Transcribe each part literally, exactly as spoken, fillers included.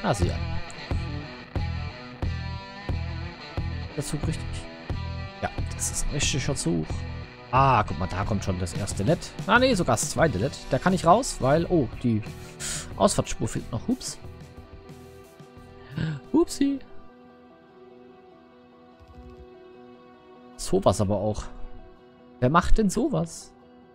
Ah, sie an. Der Zug richtig? Ja, das ist ein richtiger Zug. Ah, guck mal, da kommt schon das erste L E D. Ah, nee, sogar das zweite L E D. Da kann ich raus, weil... Oh, die Ausfahrtspur fehlt noch. Hups. Hupsi. Sowas aber auch. Wer macht denn sowas?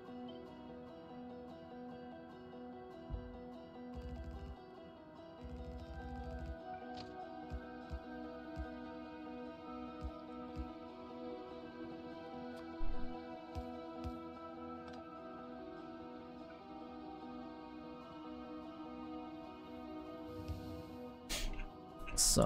So.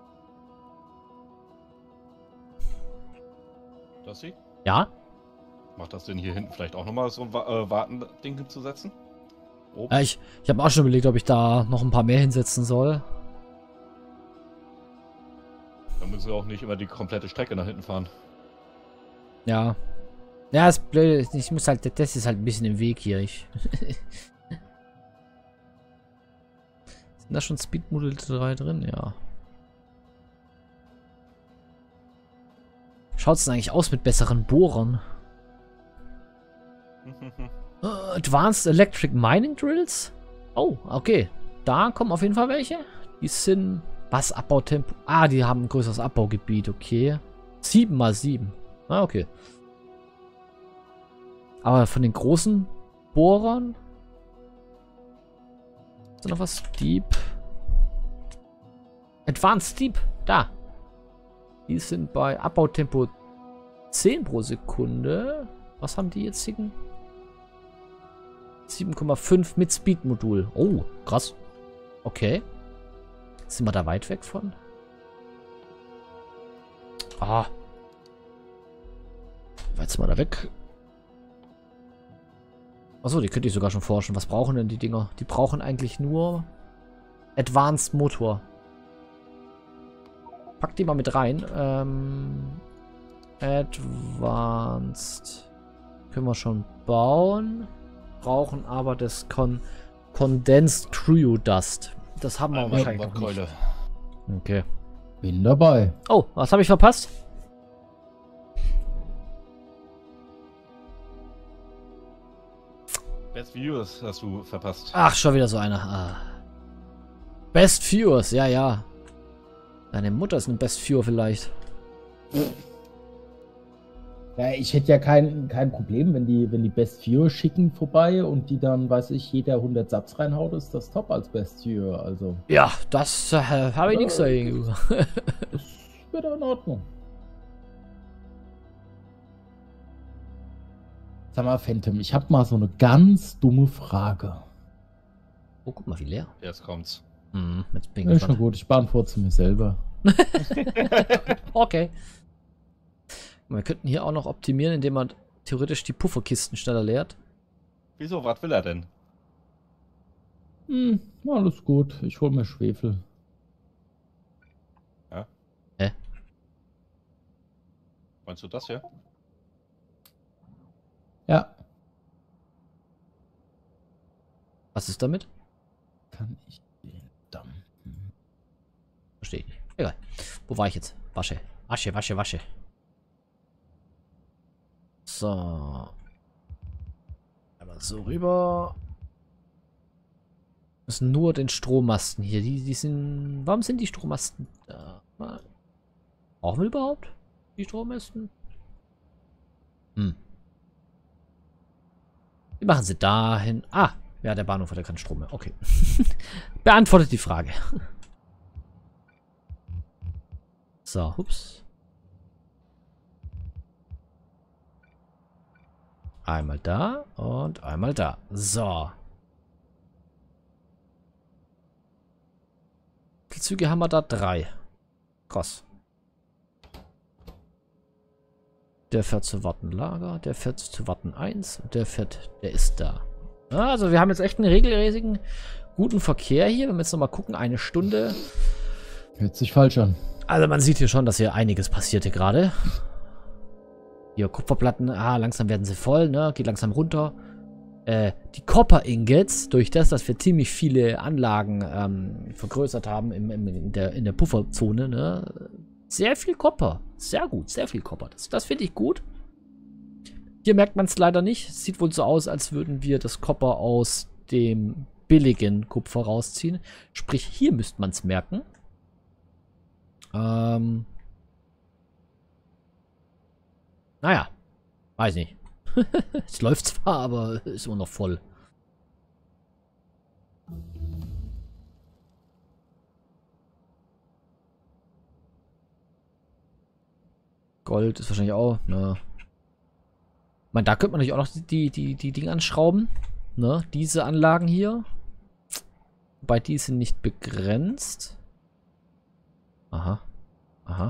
Das sie? Ja? Macht das denn hier hinten vielleicht auch nochmal so ein Wa äh, Wartending hinzusetzen? Oben? Äh, ich ich habe auch schon überlegt, ob ich da noch ein paar mehr hinsetzen soll. Dann müssen wir auch nicht immer die komplette Strecke nach hinten fahren. Ja. Ja, das Blöde ist, ich muss halt, das ist halt ein bisschen im Weg hier. Ich Sind da schon Speedmodel drei drin? Ja. Schaut es denn eigentlich aus mit besseren Bohrern? uh, Advanced Electric Mining Drills? Oh, okay. Da kommen auf jeden Fall welche. Die sind... Was? Abbautempo? Ah, die haben ein größeres Abbaugebiet. Okay. sieben mal sieben. Ah, okay. Aber von den großen Bohrern... Ist da noch was? Deep. Advanced Deep. Da. Die sind bei Abbautempo zehn pro Sekunde. Was haben die jetzigen? sieben Komma fünf mit Speed-Modul. Oh, krass. Okay. Sind wir da weit weg von? Ah. Weit sind wir da weg? Achso, die könnte ich sogar schon forschen. Was brauchen denn die Dinger? Die brauchen eigentlich nur Advanced Motor. Pack die mal mit rein. Ähm, Advanced. Können wir schon bauen. Brauchen aber das Con Condensed Cryo Dust. Das haben wir Einmal wahrscheinlich noch Keule. nicht. Okay. Bin dabei. Oh, was habe ich verpasst? Best Views hast du verpasst. Ach, schon wieder so einer. Ah. Best Viewers, ja, ja. Deine Mutter ist ein Best Viewer vielleicht. Ja, ich hätte ja kein, kein Problem, wenn die, wenn die Best Viewer schicken vorbei und die dann, weiß ich, jeder hundert Subs reinhaut, ist das top als Best Viewer. Also. Ja, das äh, habe ich nichts dagegen. Das wäre in Ordnung. Sag mal, Phantom, ich habe mal so eine ganz dumme Frage. Oh, guck mal, wie leer. Jetzt kommt's. Hm, jetzt bin ich Ja, ist schon gespannt. gut, ich beantworte es mir selber. Okay. Wir könnten hier auch noch optimieren, indem man theoretisch die Pufferkisten schneller leert. Wieso? Was will er denn? Hm, alles gut, ich hol mir Schwefel. Ja? Hä? Meinst du das hier? Ja. Was ist damit? Kann ich den Damm? Hm. Verstehe ich nicht. Egal. Wo war ich jetzt? Wasche. Wasche, wasche, wasche. So. Einmal so rüber. Das sind nur den Strommasten hier. Die, die sind. Warum sind die Strommasten da? Brauchen wir überhaupt die Strommasten? Hm. Wie machen sie dahin? Ah, ja, der Bahnhof hat ja keinen Strom mehr. Okay. Beantwortet die Frage. So, ups. Einmal da und einmal da. So. Wie viele Züge haben wir da? Drei. Krass. Der fährt zu Wartenlager, der fährt zu Warten eins und der fährt, der ist da. Also wir haben jetzt echt einen regelmäßigen, guten Verkehr hier. Wenn wir jetzt nochmal gucken, eine Stunde. Hört sich falsch an. Also man sieht hier schon, dass hier einiges passierte gerade. Hier Kupferplatten, ah, langsam werden sie voll, ne? Geht langsam runter. äh, die Copper Ingots, durch das, dass wir ziemlich viele Anlagen ähm, vergrößert haben im, im, in, der, in der Pufferzone, ne? Sehr viel Copper. Sehr gut, sehr viel Copper. Das, das finde ich gut. Hier merkt man es leider nicht. Es sieht wohl so aus, als würden wir das Copper aus dem billigen Kupfer rausziehen. Sprich, hier müsste man es merken. Ähm. Naja. Weiß nicht. Es läuft zwar, aber ist immer noch voll. Gold ist wahrscheinlich auch, ne. Ich meine, da könnte man natürlich auch noch die, die, die Dinge anschrauben. Ne, diese Anlagen hier. Wobei die sind nicht begrenzt. Aha. Aha.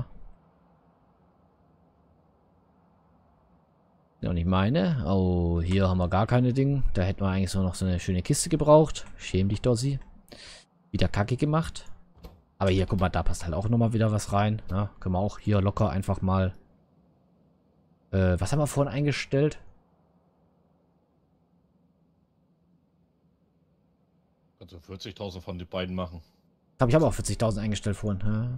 Noch nicht meine. Oh, hier haben wir gar keine Dinge. Da hätten wir eigentlich so noch so eine schöne Kiste gebraucht. Schäm dich, Dossi. Wieder Kacke gemacht. Aber hier, guck mal, da passt halt auch nochmal wieder was rein. Ja, können wir auch hier locker einfach mal... Äh, was haben wir vorhin eingestellt? Kannst du vierzigtausend von den beiden machen. Ich glaube, ich habe auch vierzigtausend eingestellt vorhin. Ja.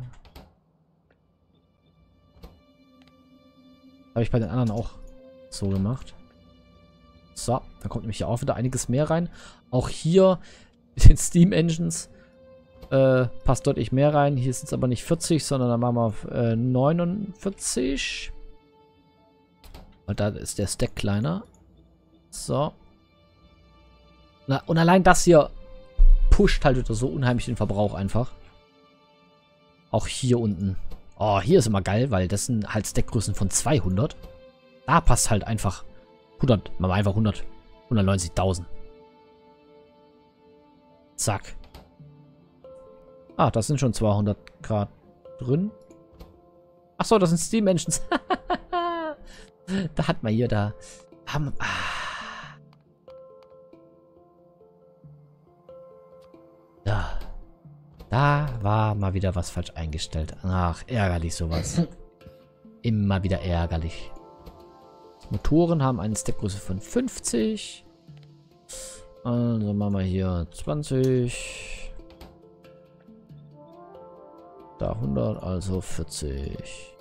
Habe ich bei den anderen auch so gemacht. So, dann kommt nämlich hier auch wieder einiges mehr rein. Auch hier mit den Steam Engines äh, passt deutlich mehr rein. Hier sind es aber nicht vierzig, sondern dann machen wir auf äh, neunundvierzig. Und da ist der Stack kleiner. So. Na, und allein das hier pusht halt wieder so unheimlich den Verbrauch einfach. Auch hier unten. Oh, hier ist immer geil, weil das sind halt Stackgrößen von zweihundert. Da passt halt einfach hundert. Machen wir einfach hundert. hundertneunzigtausend. Zack. Ah, das sind schon zweihundert Grad drin. Achso, das sind Steam Engines. Da hat man hier da. Haben, ah. Da. Da war mal wieder was falsch eingestellt. Ach, ärgerlich sowas. Immer wieder ärgerlich. Motoren haben eine Stackgröße von fünfzig. Also machen wir hier zwanzig. Da hundert, also vierzig.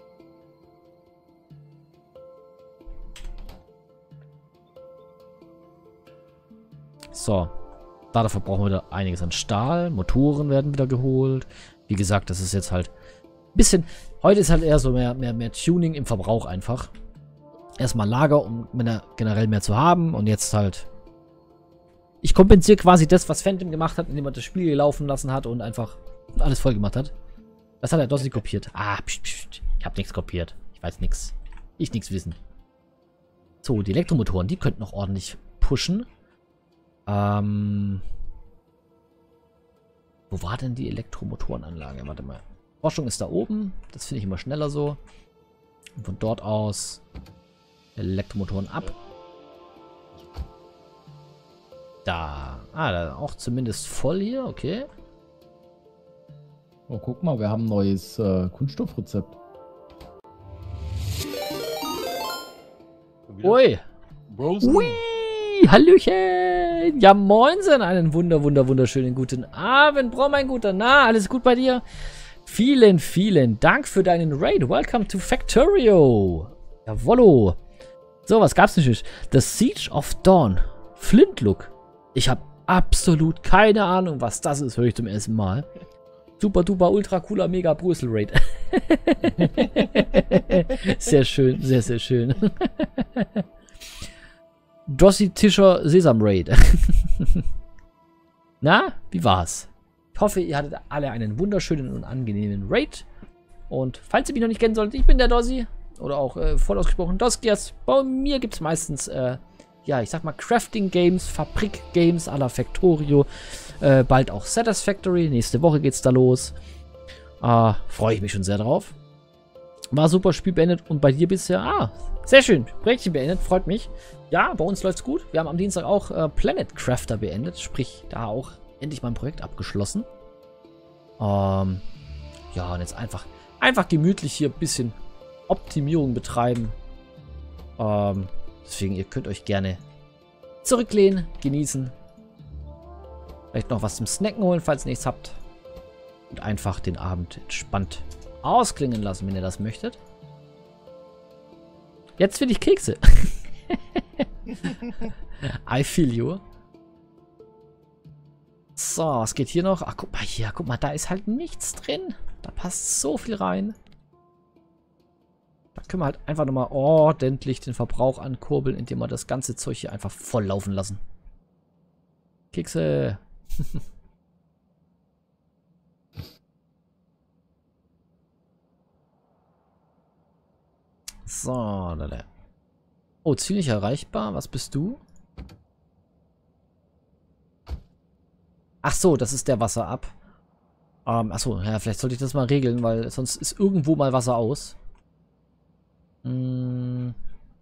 So. Dafür brauchen wir wieder einiges an Stahl. Motoren werden wieder geholt. Wie gesagt, das ist jetzt halt ein bisschen... Heute ist halt eher so mehr, mehr, mehr Tuning im Verbrauch einfach. Erstmal Lager, um generell mehr zu haben. Und jetzt halt... Ich kompensiere quasi das, was Phantom gemacht hat, indem er das Spiel laufen lassen hat und einfach alles voll gemacht hat. Das hat er doch nicht kopiert. Ah, pst, pst. Ich habe nichts kopiert. Ich weiß nichts. Ich nichts wissen. So, die Elektromotoren, die könnten noch ordentlich pushen. Ähm... Wo war denn die Elektromotorenanlage? Warte mal. Forschung ist da oben. Das finde ich immer schneller so. Und von dort aus Elektromotoren ab. Da. Ah, da auch zumindest voll hier. Okay. Oh, guck mal, wir haben ein neues äh, Kunststoffrezept. Ui. Ui. Hallöchen. Ja, moinsen. Einen wunder, wunder, wunderschönen guten Abend. Bro, mein Guter. Na, alles gut bei dir? Vielen, vielen Dank für deinen Raid. Welcome to Factorio. Jawollo. So, was gab's nicht? The Siege of Dawn. Flintlook. Ich habe absolut keine Ahnung, was das ist. Höre ich zum ersten Mal. Super, duper, ultra cooler, mega Brüssel Raid. Sehr schön, sehr, sehr schön. Dossi Tischer Sesam Raid. Na, wie war's? Ich hoffe, ihr hattet alle einen wunderschönen und angenehmen Raid. Und falls ihr mich noch nicht kennen solltet, ich bin der Dossi. Oder auch äh, voll ausgesprochen Doskias. Bei mir gibt es meistens, äh, ja, ich sag mal, Crafting-Games, Fabrik-Games à la Factorio. Äh, bald auch Satisfactory. Nächste Woche geht's da los. Äh, freue ich mich schon sehr drauf. War super, Spiel beendet. Und bei dir bisher, ah, sehr schön. Projektchen beendet, freut mich. Ja, bei uns läuft's gut. Wir haben am Dienstag auch äh, Planet Crafter beendet. Sprich, da auch endlich mal ein Projekt abgeschlossen. Ähm, ja, und jetzt einfach, einfach gemütlich hier ein bisschen Optimierung betreiben. Ähm, deswegen, ihr könnt euch gerne Zurücklehnen, genießen. Vielleicht noch was zum Snacken holen, falls ihr nichts habt. Und einfach den Abend entspannt ausklingen lassen, wenn ihr das möchtet. Jetzt will ich Kekse. I feel you. So, was geht hier noch? Ach, guck mal hier. Guck mal, da ist halt nichts drin. Da passt so viel rein. Da können wir halt einfach nochmal ordentlich den Verbrauch ankurbeln, indem wir das ganze Zeug hier einfach voll laufen lassen. Kekse. So, da, da. Oh, Ziel nicht erreichbar. Was bist du? Ach so, das ist der Wasser ab. Ähm, ach so, ja, vielleicht sollte ich das mal regeln, weil sonst ist irgendwo mal Wasser aus. Hm.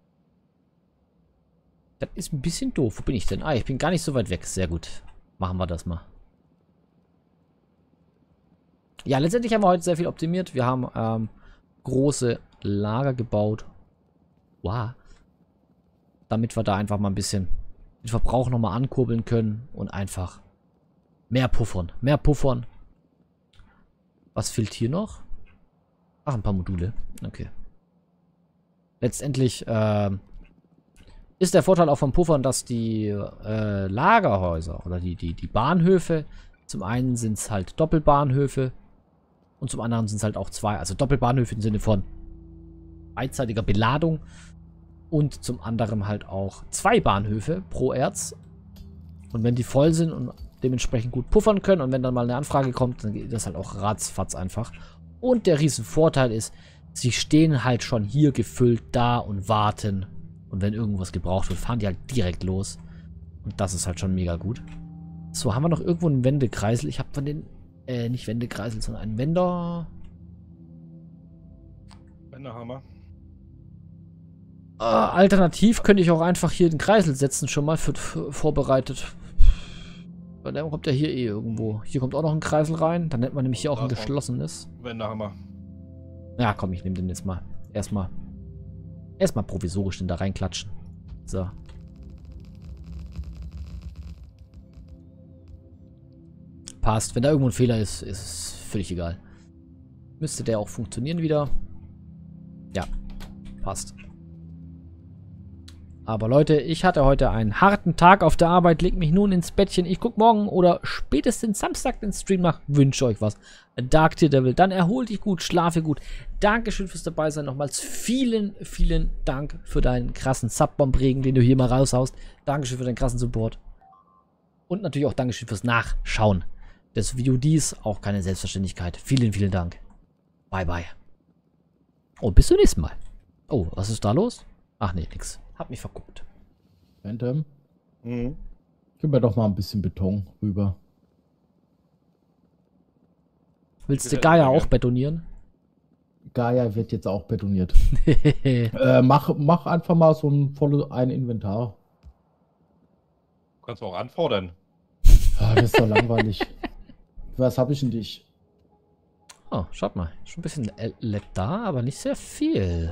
Das ist ein bisschen doof. Wo bin ich denn? Ah, ich bin gar nicht so weit weg. Sehr gut. Machen wir das mal. Ja, letztendlich haben wir heute sehr viel optimiert. Wir haben ähm, große Lager gebaut. Wow. Damit wir da einfach mal ein bisschen den Verbrauch nochmal ankurbeln können und einfach mehr puffern. Mehr puffern. Was fehlt hier noch? Ach, ein paar Module. Okay. Letztendlich äh, ist der Vorteil auch vom Puffern, dass die äh, Lagerhäuser oder die, die, die Bahnhöfe, zum einen sind es halt Doppelbahnhöfe und zum anderen sind es halt auch zwei, also Doppelbahnhöfe im Sinne von beidseitiger Beladung und zum anderen halt auch zwei Bahnhöfe pro Erz. Und wenn die voll sind und dementsprechend gut puffern können und wenn dann mal eine Anfrage kommt, dann geht das halt auch ratzfatz einfach. Und der riesen Vorteil ist, sie stehen halt schon hier gefüllt da und warten. Und wenn irgendwas gebraucht wird, fahren die halt direkt los. Und das ist halt schon mega gut. So, haben wir noch irgendwo einen Wendekreisel? Ich habe von den, äh, nicht Wendekreisel, sondern einen Wender. Wendehammer. Äh, alternativ könnte ich auch einfach hier den Kreisel setzen, schon mal für, für vorbereitet. Weil dann kommt ja hier eh irgendwo. Hier kommt auch noch ein Kreisel rein. Dann nennt man nämlich hier auch ein geschlossenes. Wendehammer. Ja, komm, ich nehme den jetzt mal. Erstmal. Erstmal provisorisch den da reinklatschen. So. Passt. Wenn da irgendwo ein Fehler ist, ist es völlig egal. Müsste der auch funktionieren wieder. Ja. Passt. Aber Leute, ich hatte heute einen harten Tag auf der Arbeit, leg mich nun ins Bettchen. Ich gucke morgen oder spätestens Samstag den Stream nach. Wünsche euch was. Dark Tier Devil, dann erhol dich gut, schlafe gut. Dankeschön fürs dabei sein. Nochmals vielen, vielen Dank für deinen krassen Subbomb-Regen, den du hier mal raushaust. Dankeschön für deinen krassen Support. Und natürlich auch Dankeschön fürs Nachschauen des V O Ds. Auch keine Selbstverständlichkeit. Vielen, vielen Dank. Bye, bye. Oh, bis zum nächsten Mal. Oh, was ist da los? Ach nee, nix. Hab mich verguckt. Phantom, Mhm. gib mir doch mal ein bisschen Beton rüber. Willst du Gaia auch betonieren? Gaia wird jetzt auch betoniert. äh, mach, mach einfach mal so ein volles ein Inventar. Kannst du auch anfordern. Ah, das ist doch langweilig. Was habe ich denn dich? Oh, schaut mal. Schon ein bisschen L E D da, aber nicht sehr viel.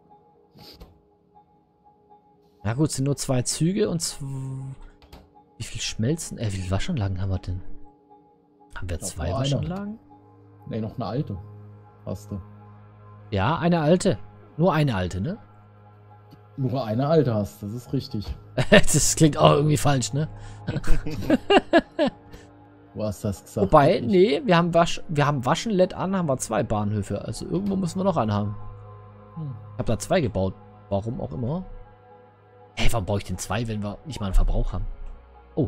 Na gut, es sind nur zwei Züge und zw wie viel Schmelzen? Äh, wie viele Waschanlagen haben wir denn? Haben wir zwei nur Waschanlagen? Ne, noch eine alte. Hast du. Ja, eine alte. Nur eine alte, ne? Nur eine alte hast, das ist richtig. Das klingt auch irgendwie falsch, ne? Du hast das gesagt. Wobei, ich. nee, wir haben, Wasch wir haben Waschen L E D an, haben wir zwei Bahnhöfe. Also irgendwo müssen wir noch einen haben. Hm. Ich habe da zwei gebaut. Warum auch immer. Hä, warum baue ich denn zwei, wenn wir nicht mal einen Verbrauch haben? Oh.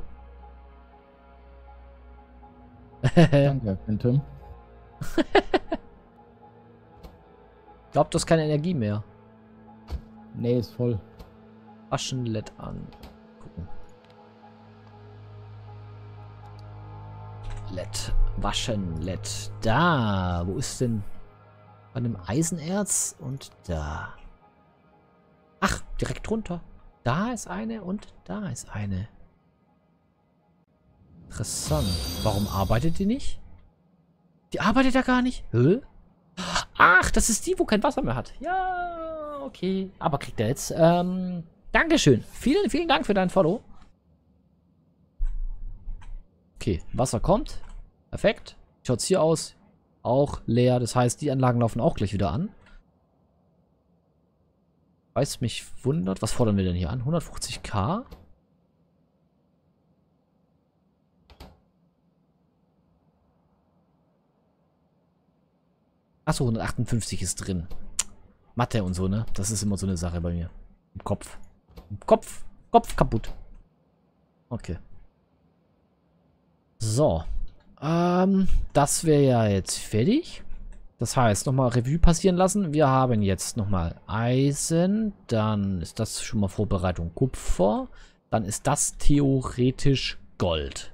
Danke, Phantom. Ich glaube, das ist keine Energie mehr. Nee, ist voll. Waschen L E D an. Gucken. L E D. Waschen L E D. Da. Wo ist denn? Bei einem Eisenerz und da. Ach, direkt runter. Da ist eine und da ist eine. Interessant. Warum arbeitet die nicht? Die arbeitet ja gar nicht. Hä? Ach, das ist die, wo kein Wasser mehr hat. Ja, okay. Aber kriegt er jetzt. Ähm, Dankeschön. Vielen, vielen Dank für dein Follow. Okay, Wasser kommt. Perfekt. Schaut's hier aus. Auch leer. Das heißt, die Anlagen laufen auch gleich wieder an. Weiß mich wundert. Was fordern wir denn hier an? hundertfünfzig K? Achso, hundertachtundfünfzig ist drin. Mathe und so, ne? Das ist immer so eine Sache bei mir. Im Kopf. Im Kopf. Kopf kaputt. Okay. So. Ähm, das wäre ja jetzt fertig. Das heißt, nochmal Revue passieren lassen. Wir haben jetzt nochmal Eisen. Dann ist das schon mal Vorbereitung Kupfer. Dann ist das theoretisch Gold.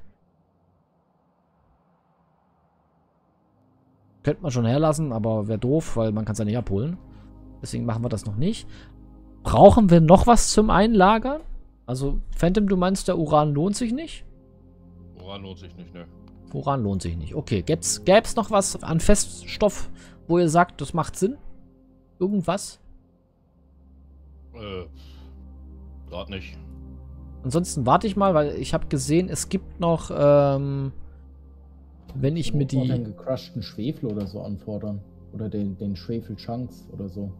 Könnte man schon herlassen, aber wäre doof, weil man kann es ja nicht abholen. Deswegen machen wir das noch nicht. Brauchen wir noch was zum Einlagern? Also, Phantom, du meinst, der Uran lohnt sich nicht? Uran lohnt sich nicht, ne. Uran lohnt sich nicht. Okay, gäbe es noch was an Feststoff, wo ihr sagt, das macht Sinn? Irgendwas? Äh, gerade nicht. Ansonsten warte ich mal, weil ich habe gesehen, es gibt noch, ähm, wenn ich mir die... den gecrushten Schwefel oder so anfordern. Oder den, den Schwefel-Chunks oder so.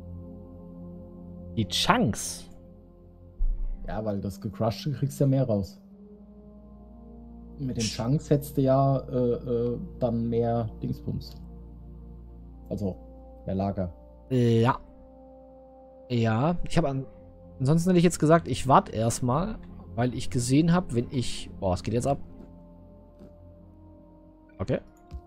Die Chunks? Ja, weil das gecrushte kriegst du ja mehr raus. Mit den Chunks hättest du ja äh, äh, dann mehr Dingsbums. Also, mehr Lager. Ja. Ja, ich habe an... Ansonsten hätte ich jetzt gesagt, ich warte erstmal, weil ich gesehen habe, wenn ich... Boah, es geht jetzt ab. Okay.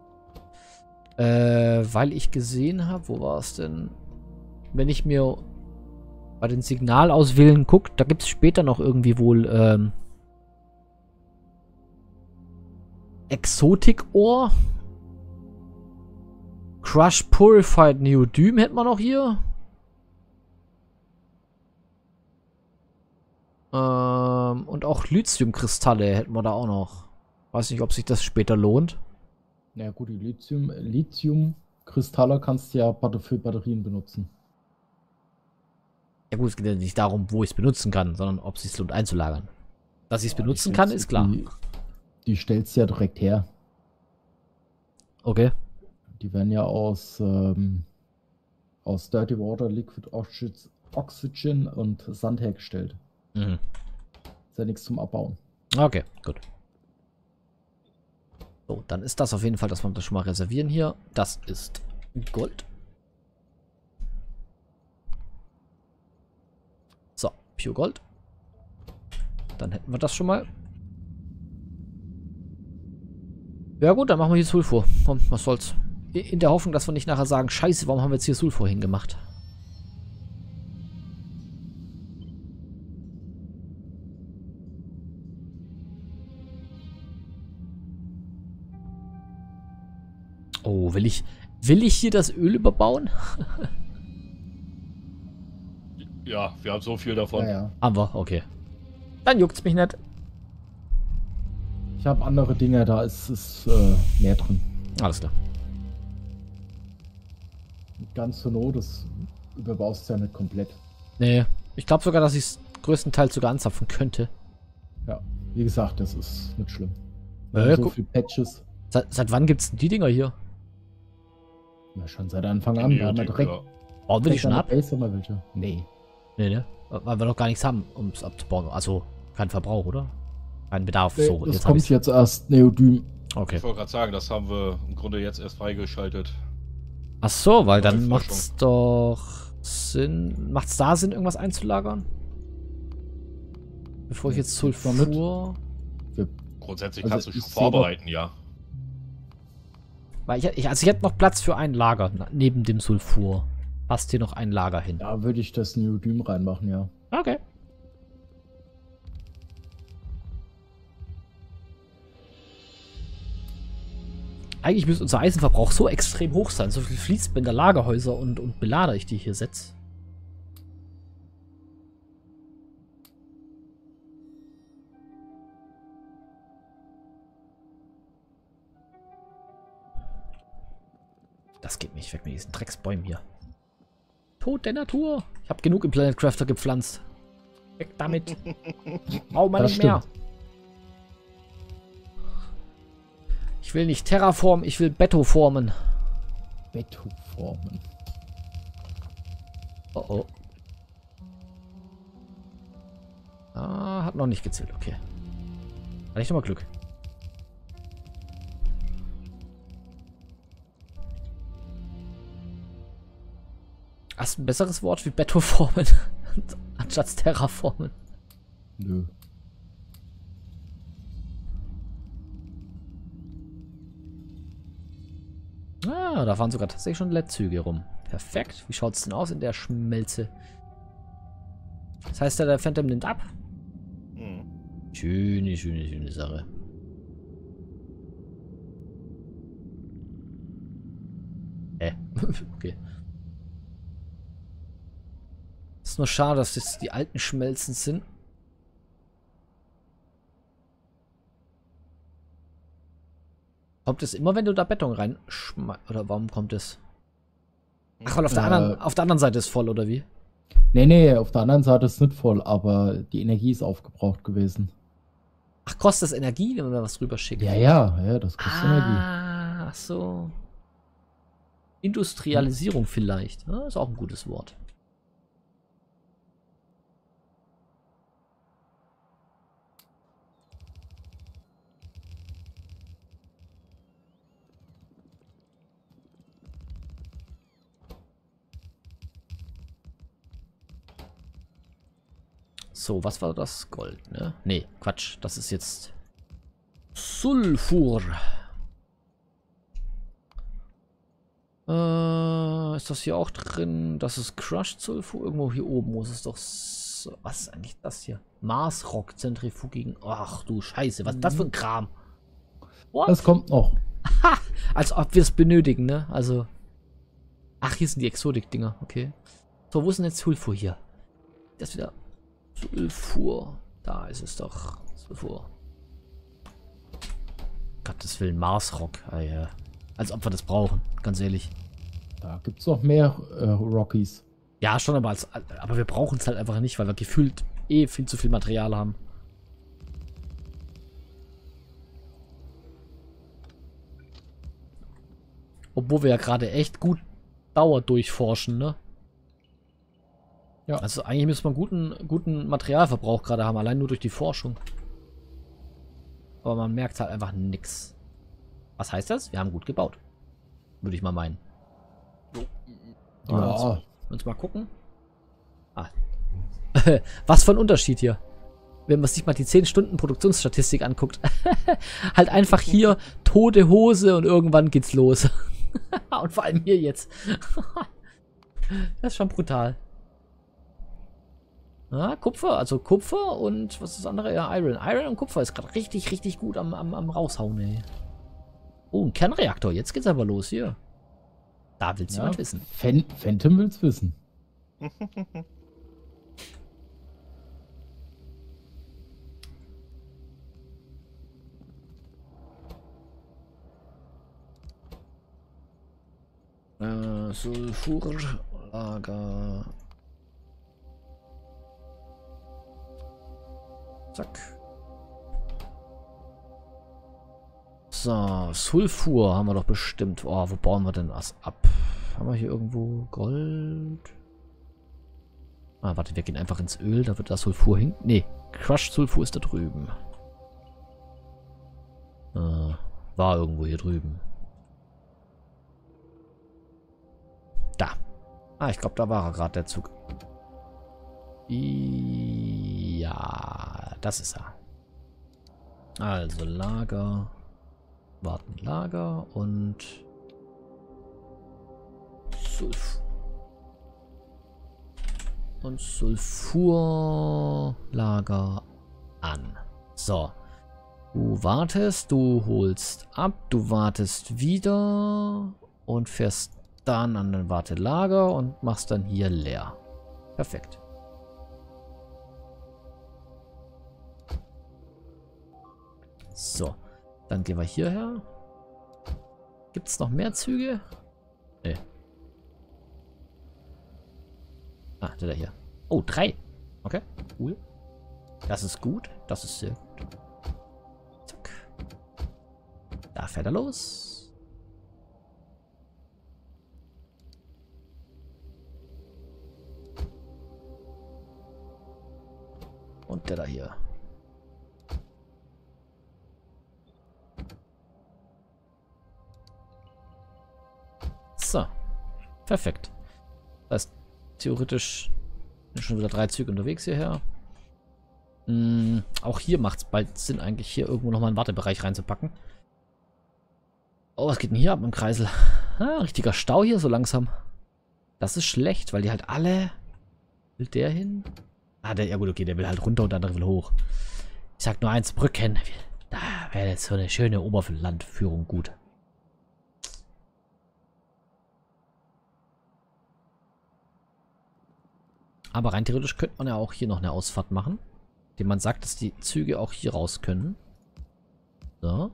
Äh, weil ich gesehen habe, wo war es denn? Wenn ich mir bei den Signalauswählen gucke, da gibt es später noch irgendwie wohl ähm, Exotic-Ohr. Crush Purified Neodym hätten wir noch hier. Ähm, und auch Lithium-Kristalle hätten wir da auch noch. Weiß nicht, ob sich das später lohnt. Na ja, gut, die Lithium, Lithium-Kristalle kannst du ja für Batterien benutzen. Ja gut, es geht ja nicht darum, wo ich es benutzen kann, sondern ob es sich lohnt einzulagern. Dass ich es Ja, benutzen die kann, stellst- ist klar. Die, die stellst du ja direkt her. Okay. Die werden ja aus, ähm, aus Dirty Water, Liquid Oxy- Oxygen und Sand hergestellt. Mhm. Ist ja nichts zum Abbauen. Okay, gut. So, dann ist das auf jeden Fall, dass wir das schon mal reservieren hier. Das ist Gold. So, Pure Gold. Dann hätten wir das schon mal. Ja gut, dann machen wir hier Sulfur. Komm, was soll's. In der Hoffnung, dass wir nicht nachher sagen, scheiße, warum haben wir jetzt hier Sulfur hingemacht? Oh, will ich, will ich hier das Öl überbauen? Ja, wir haben so viel davon. Ja, ja. Haben wir, okay. Dann juckt's mich nicht. Ich habe andere Dinge, da ist es äh, mehr drin. Alles klar. Ganz zur Not, das überbaust du ja nicht komplett. Nee, ich glaube sogar, dass ich es größtenteils sogar anzapfen könnte. Ja, wie gesagt, das ist nicht schlimm. Äh, so guck, viele Patches. seit, seit wann gibt's denn die Dinger hier? Ja, schon seit Anfang an. Da haben wir direkt, Ja. Bauen wir die direkt schon an ab? der Base haben wir welche. Nee. Nee, ne? Weil wir noch gar nichts haben, um es abzubauen. Also, kein Verbrauch, oder? Kein Bedarf. Nee, so, das jetzt hab kommt ich's. jetzt erst Neodym. Okay. Ich wollte gerade sagen, das haben wir im Grunde jetzt erst freigeschaltet. Ach so, weil dann Neue macht's doch Sinn. Macht's da Sinn, irgendwas einzulagern? Bevor ich jetzt Nimm's mal mit. Sulfur. Wir, Grundsätzlich Also kannst du ich schon seh vorbereiten, ja. Weil ich, ich, also ich hätte noch Platz für ein Lager na- neben dem Sulfur. Passt hier noch ein Lager hin. da würde ich das Neodym reinmachen, ja. Okay. Eigentlich müsste unser Eisenverbrauch so extrem hoch sein. So viel Fließbänder, Lagerhäuser und, und Belader ich die hier setze. Das geht nicht weg mit diesen Drecksbäumen hier. Tod der Natur. Ich habe genug im Planet Crafter gepflanzt. Weg damit. Brauchen wir Das nicht mehr. Ich will nicht Terraform, ich will Betto formen. Betto formen. Oh oh. Ah, hat noch nicht gezählt, okay. Hatte ich nochmal Glück. Hast du ein besseres Wort wie Betto formen? Anstatt Terraformen? Nö. Ah, da fahren sogar tatsächlich schon L E D-Züge rum. Perfekt. Wie schaut es denn aus in der Schmelze? Das heißt ja, der Phantom nimmt ab? Mhm. Schöne, schöne, schöne Sache. Äh, okay. Ist nur schade, dass das die alten Schmelzen sind. Kommt es immer, wenn du da Beton rein oder warum kommt es? Ach, weil auf der, Äh, anderen, auf der anderen Seite ist voll, oder wie? Nee, nee, auf der anderen Seite ist es nicht voll, aber die Energie ist aufgebraucht gewesen. Ach, kostet das Energie, wenn man was drüber schickt? Ja, ja, ja, das kostet Energie. Ah, ach so. Industrialisierung vielleicht. Ja, ist auch ein gutes Wort. So, was war das? Gold, ne? Nee, Quatsch. Das ist jetzt Sulfur. Äh, ist das hier auch drin? Das ist Crushed Sulfur. Irgendwo hier oben muss es doch... So, was ist eigentlich das hier? Marsrock Zentrifugigen. Ach du Scheiße, was ist das für ein Kram? What? Das kommt noch. Ha! Als ob wir es benötigen, ne? Also... Ach, hier sind die Exotik-Dinger. Okay. So, wo ist denn jetzt Sulfur hier? Das wieder... Sulfur. Da ist es doch. Sulfur. Gottes Willen, Marsrock. Ah, ja. Als ob wir das brauchen, ganz ehrlich. Da gibt es noch mehr äh, Rockies. Ja, schon, aber, als, aber wir brauchen es halt einfach nicht, weil wir gefühlt eh viel zu viel Material haben. Obwohl wir ja gerade echt gut Dauer durchforschen, ne? Ja. Also eigentlich müsste man guten, guten Materialverbrauch gerade haben, allein nur durch die Forschung. Aber man merkt halt einfach nix. Was heißt das? Wir haben gut gebaut. Würde ich mal meinen. Ja. Ah, uns mal gucken. Ah. Was für ein Unterschied hier. Wenn man sich mal die zehn Stunden Produktionsstatistik anguckt. Halt einfach hier tote Hose und irgendwann geht's los. Und vor allem hier jetzt. Das ist schon brutal. Ja, Kupfer, also Kupfer und was ist das andere? Ja, Iron. Iron und Kupfer ist gerade richtig, richtig gut am, am, am raushauen, ey. Oh, ein Kernreaktor. Jetzt geht's aber los hier. Da willst du Ja, jemand wissen. Phan Phantom will's wissen. Äh, Sulfurlager. Zack. So, Sulfur haben wir doch bestimmt. Oh, wo bauen wir denn das ab? Haben wir hier irgendwo Gold? Ah, warte, wir gehen einfach ins Öl. Da wird das Sulfur hin. Nee, Crushed Sulfur ist da drüben. Äh, war irgendwo hier drüben. Da. Ah, ich glaube, da war er gerade, der Zug. Ja, das ist er. Also Lager. Warten, Lager und Sulfur. Und Sulfurlager an. So. Du wartest, du holst ab, du wartest wieder und fährst dann an ein Wartelager und machst dann hier leer. Perfekt. So. Dann gehen wir hierher. Gibt es noch mehr Züge? Nee. Ah, der da hier. Oh, drei. Okay, cool. Das ist gut. Das ist sehr gut. Zack. Da fährt er los. Und der da hier. So. Perfekt. Das heißt, theoretisch sind schon wieder drei Züge unterwegs hierher. Hm, auch hier macht es bald Sinn, eigentlich hier irgendwo nochmal einen Wartebereich reinzupacken. Oh, was geht denn hier ab im Kreisel? Ah, richtiger Stau hier so langsam. Das ist schlecht, weil die halt alle... Will der hin? Ah, der, ja gut, okay, der will halt runter und der andere will hoch. Ich sag nur eins, Brücken. Da wäre jetzt so eine schöne Oberlandführung gut. Aber rein theoretisch könnte man ja auch hier noch eine Ausfahrt machen. Indem man sagt, dass die Züge auch hier raus können. So.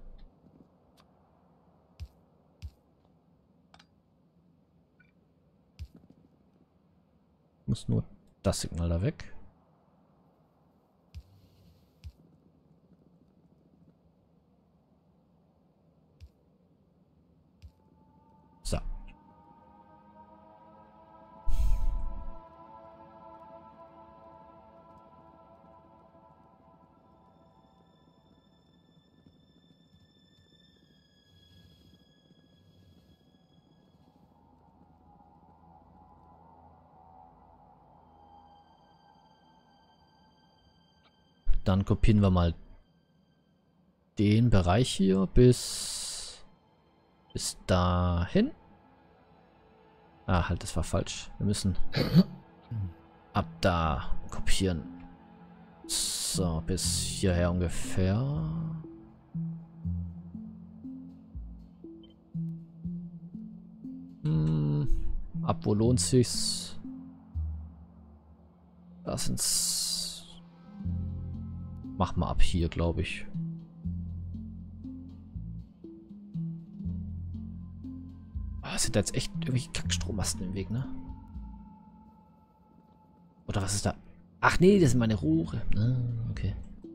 Muss nur das Signal da weg. So. Dann kopieren wir mal den Bereich hier bis, bis dahin. Ah, halt, das war falsch. Wir müssen ab da kopieren. So, bis hierher ungefähr. Hm, ab wo lohnt sich's? Da sind's. Mach mal ab hier, glaube ich. Oh, sind da jetzt echt irgendwelche Kackstrohmasten im Weg, ne? Oder was ist da? Ach nee, das sind meine Rohre. Ah, okay.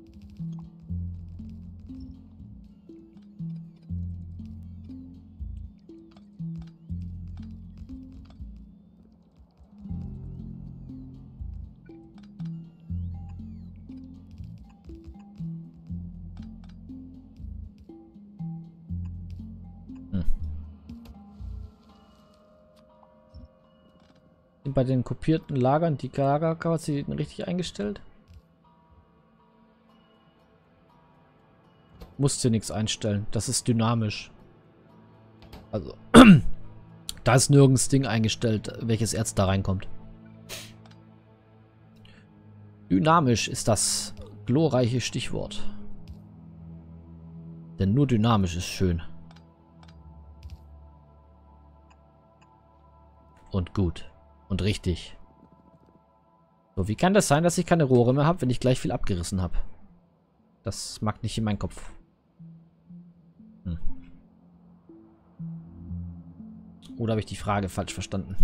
Bei den kopierten Lagern die Lagerkapazitäten richtig eingestellt? Musst du nichts einstellen. Das ist dynamisch. Also, da ist nirgends Ding eingestellt, welches Erz da reinkommt. Dynamisch ist das glorreiche Stichwort. Denn nur dynamisch ist schön. Und gut. Und richtig. So, wie kann das sein, dass ich keine Rohre mehr habe, wenn ich gleich viel abgerissen habe? Das mag nicht in meinen Kopf. Hm. Oder habe ich die Frage falsch verstanden?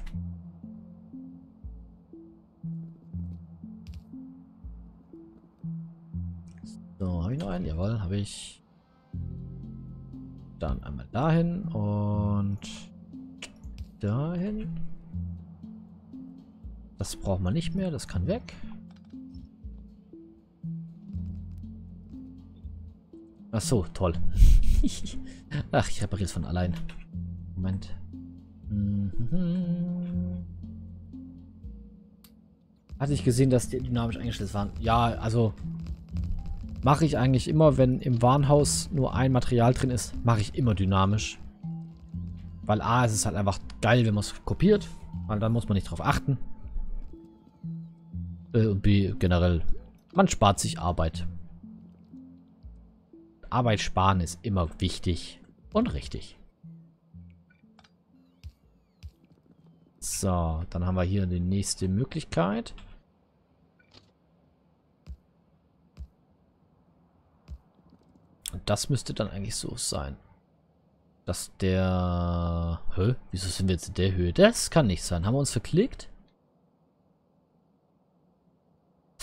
So, habe ich noch einen? Jawohl, habe ich. Dann einmal dahin und dahin. Das braucht man nicht mehr, das kann weg. Ach so, toll. Ach, ich repariere es von allein. Moment. Mhm. Hatte ich gesehen, dass die dynamisch eingestellt waren? Ja, also mache ich eigentlich immer, wenn im Warenhaus nur ein Material drin ist, mache ich immer dynamisch. Weil A, es ist halt einfach geil, wenn man es kopiert, weil dann muss man nicht drauf achten. Und B, generell, man spart sich Arbeit. Arbeit sparen ist immer wichtig und richtig. So, dann haben wir hier die nächste Möglichkeit. Und das müsste dann eigentlich so sein. Dass der... Hä? Wieso sind wir jetzt in der Höhe? Das kann nicht sein. Haben wir uns verklickt?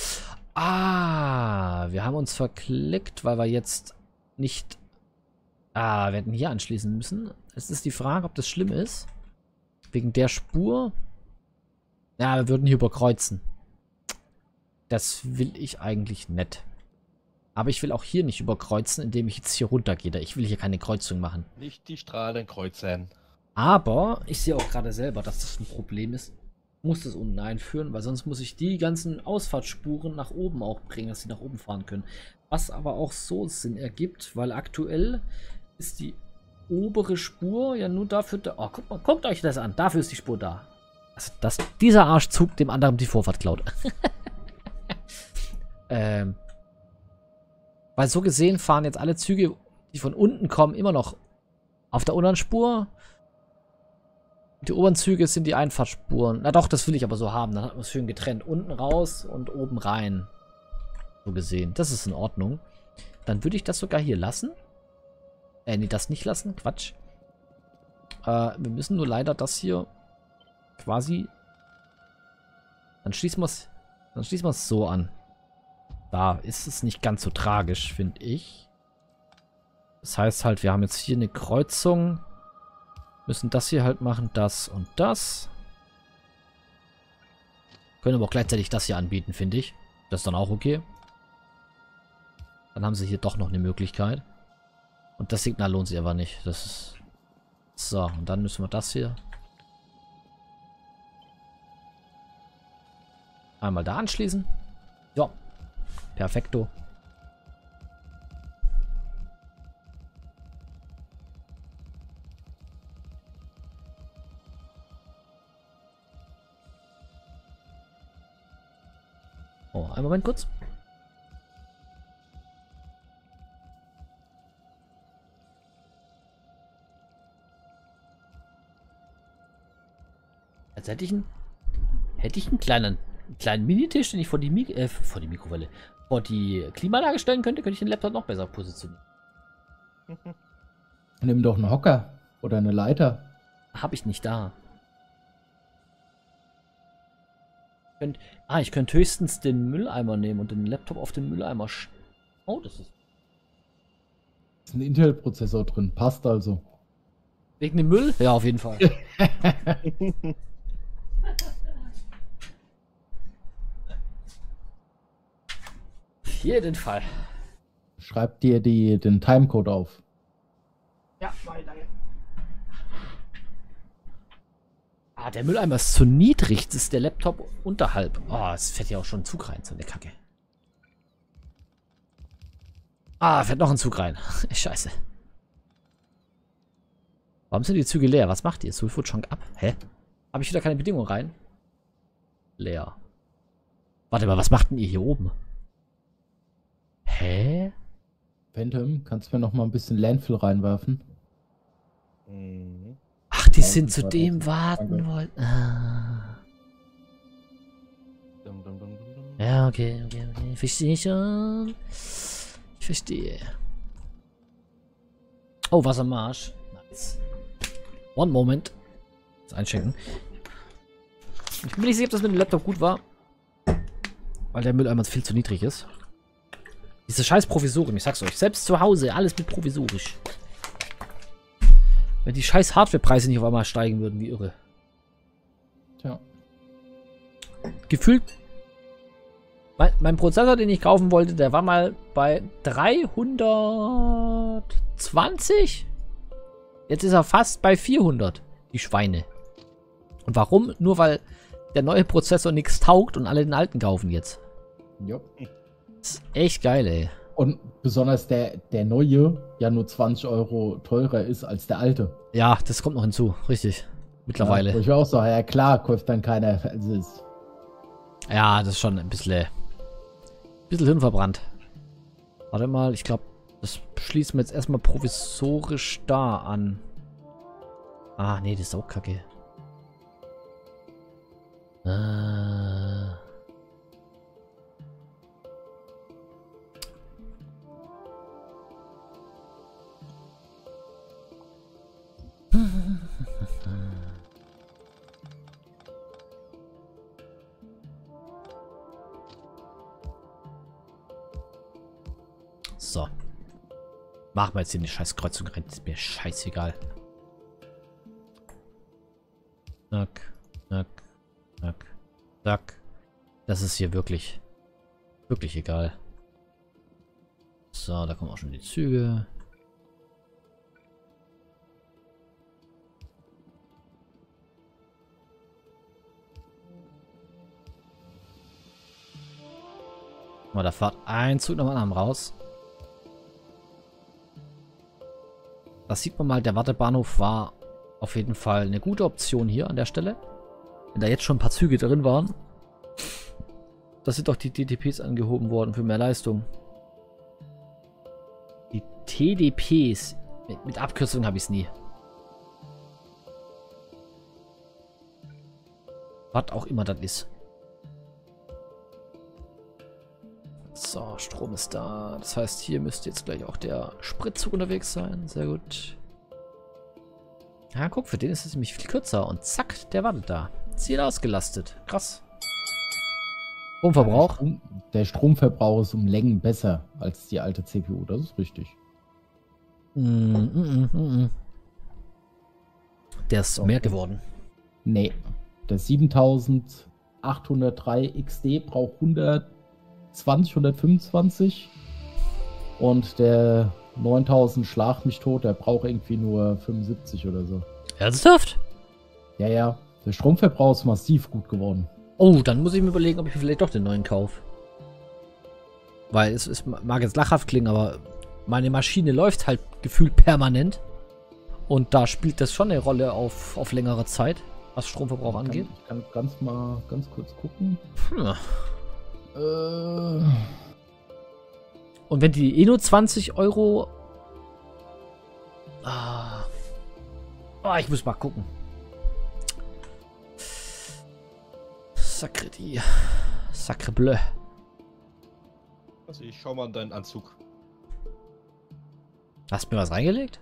Ah, wir haben uns verklickt, weil wir jetzt nicht Ah, wir hätten hier anschließen müssen. Es ist die Frage, ob das schlimm ist. Wegen der Spur. Ja, wir würden hier überkreuzen. Das will ich eigentlich nicht. Aber ich will auch hier nicht überkreuzen, indem ich jetzt hier runtergehe. Ich will hier keine Kreuzung machen. Nicht die Strahlen kreuzen. Aber ich sehe auch gerade selber, dass das ein Problem ist. Ich muss das unten einführen, weil sonst muss ich die ganzen Ausfahrtsspuren nach oben auch bringen, dass sie nach oben fahren können. Was aber auch so Sinn ergibt, weil aktuell ist die obere Spur ja nur dafür da. Oh, guckt mal, guckt euch das an. Dafür ist die Spur da. Also, dass dieser Arschzug dem anderen die Vorfahrt klaut. ähm. Weil so gesehen fahren jetzt alle Züge, die von unten kommen, immer noch auf der unteren Spur. Die oberen Züge sind die Einfahrtsspuren. Na doch, das will ich aber so haben. Dann hat man es schön getrennt. Unten raus und oben rein. So gesehen. Das ist in Ordnung. Dann würde ich das sogar hier lassen. Äh, nee, das nicht lassen. Quatsch. Äh, wir müssen nur leider das hier quasi... Dann schließen wir es dann schließen wir es so an. Da ist es nicht ganz so tragisch, finde ich. Das heißt halt, wir haben jetzt hier eine Kreuzung. Müssen das hier halt machen, das und das. Können aber auch gleichzeitig das hier anbieten, finde ich. Das ist dann auch okay. Dann haben sie hier doch noch eine Möglichkeit. Und das Signal lohnt sich aber nicht. Das ist... So, und dann müssen wir das hier... Einmal da anschließen. Ja. Perfekto. Oh, einen Moment kurz. Als hätte ich einen, hätte ich einen kleinen, einen kleinen Minitisch, den ich vor die, Mik äh, vor die Mikrowelle, vor die Klimaanlage stellen könnte, könnte ich den Laptop noch besser positionieren. Nimm doch einen Hocker oder eine Leiter. Habe ich nicht da. Könnt, ah, ich könnte höchstens den Mülleimer nehmen und den Laptop auf den Mülleimer. Oh, das ist. Ist ein Intel-Prozessor drin. Passt also. Wegen dem Müll? Ja, auf jeden Fall. Auf jeden Fall. Schreib dir die, den Timecode auf. Ja, danke. Ah, der Mülleimer ist zu niedrig. Das ist der Laptop unterhalb. Oh, es fährt ja auch schon ein Zug rein, so eine Kacke. Ah, fährt noch ein Zug rein. Scheiße. Warum sind die Züge leer? Was macht ihr? Sulfur Chunk ab? Hä? Habe ich wieder keine Bedingung rein? Leer. Warte mal, was macht denn ihr hier oben? Hä? Phantom, kannst du mir noch mal ein bisschen Landfill reinwerfen? Mhm. Ach, die Ja, sind das zu war dem das. warten Danke. wollten. Ah. Dum, dum, dum, dum, dum. Ja, okay, okay, okay. Verstehe schon. Ich verstehe. Oh, Wassermarsch. Nice. One moment. Das einschenken. Ich bin mir nicht sicher, ob das mit dem Laptop gut war. Weil der Mülleimer viel zu niedrig ist. Diese scheiß Provisoren, ich sag's euch. Selbst zu Hause, alles mit provisorisch. Wenn die scheiß Hardwarepreise nicht auf einmal steigen würden, wie irre. Tja. Gefühlt. Mein, mein Prozessor, den ich kaufen wollte, der war mal bei dreihundertzwanzig. Jetzt ist er fast bei vierhundert. Die Schweine. Und warum? Nur weil der neue Prozessor nichts taugt und alle den alten kaufen jetzt. Jo. Das ist echt geil, ey. Und besonders der, der neue ja nur zwanzig Euro teurer ist als der alte. Ja, das kommt noch hinzu. Richtig. Mittlerweile. Ja, wo ich auch sage, ja klar, kauft dann keiner. Also ist Ja, das ist schon ein bisschen, ein bisschen hirnverbrannt. Warte mal, ich glaube, das schließen wir jetzt erstmal provisorisch da an. Ah, nee, das ist auch kacke. Äh. So. Machen wir jetzt hier eine scheiß Kreuzung rein. Ist mir scheißegal. Zack, zack, zack, zack. Das ist hier wirklich, wirklich egal. So, da kommen auch schon die Züge. Mal, da fährt ein Zug nach dem anderen raus. Das sieht man mal, der Wartebahnhof war auf jeden Fall eine gute Option hier an der Stelle. Wenn da jetzt schon ein paar Züge drin waren. Da sind doch die D T Ps angehoben worden für mehr Leistung. Die T D Ps. Mit, mit Abkürzung habe ich es nie. Was auch immer das ist. So, Strom ist da. Das heißt, hier müsste jetzt gleich auch der Spritzug unterwegs sein. Sehr gut. Ja, guck, für den ist es nämlich viel kürzer. Und zack, der wartet da. Ziel ausgelastet. Krass. Stromverbrauch? Der, Strom, der Stromverbrauch ist um Längen besser als die alte C P U. Das ist richtig. Mm, mm, mm, mm. Der ist So. mehr geworden. Nee. Der siebentausendachthundertdrei X D braucht hundertzwanzig, hundertfünfundzwanzig. Und der neuntausend Schlag mich tot, der braucht irgendwie nur fünfundsiebzig oder so. Ernsthaft? Ja, ja. Der Stromverbrauch ist massiv gut geworden. Oh, dann muss ich mir überlegen, ob ich vielleicht doch den neuen kaufe. Weil es, es mag jetzt lachhaft klingen, aber meine Maschine läuft halt gefühlt permanent. Und da spielt das schon eine Rolle auf, auf längere Zeit, was Stromverbrauch Ich angeht. kann, ich kann ganz mal ganz kurz gucken. Hm. Äh, Und wenn die eh nur zwanzig Euro... Ah. Oh, ich muss mal gucken. Sacre die. Sacre bleu. Also ich schau mal in deinen Anzug. Hast du mir was reingelegt?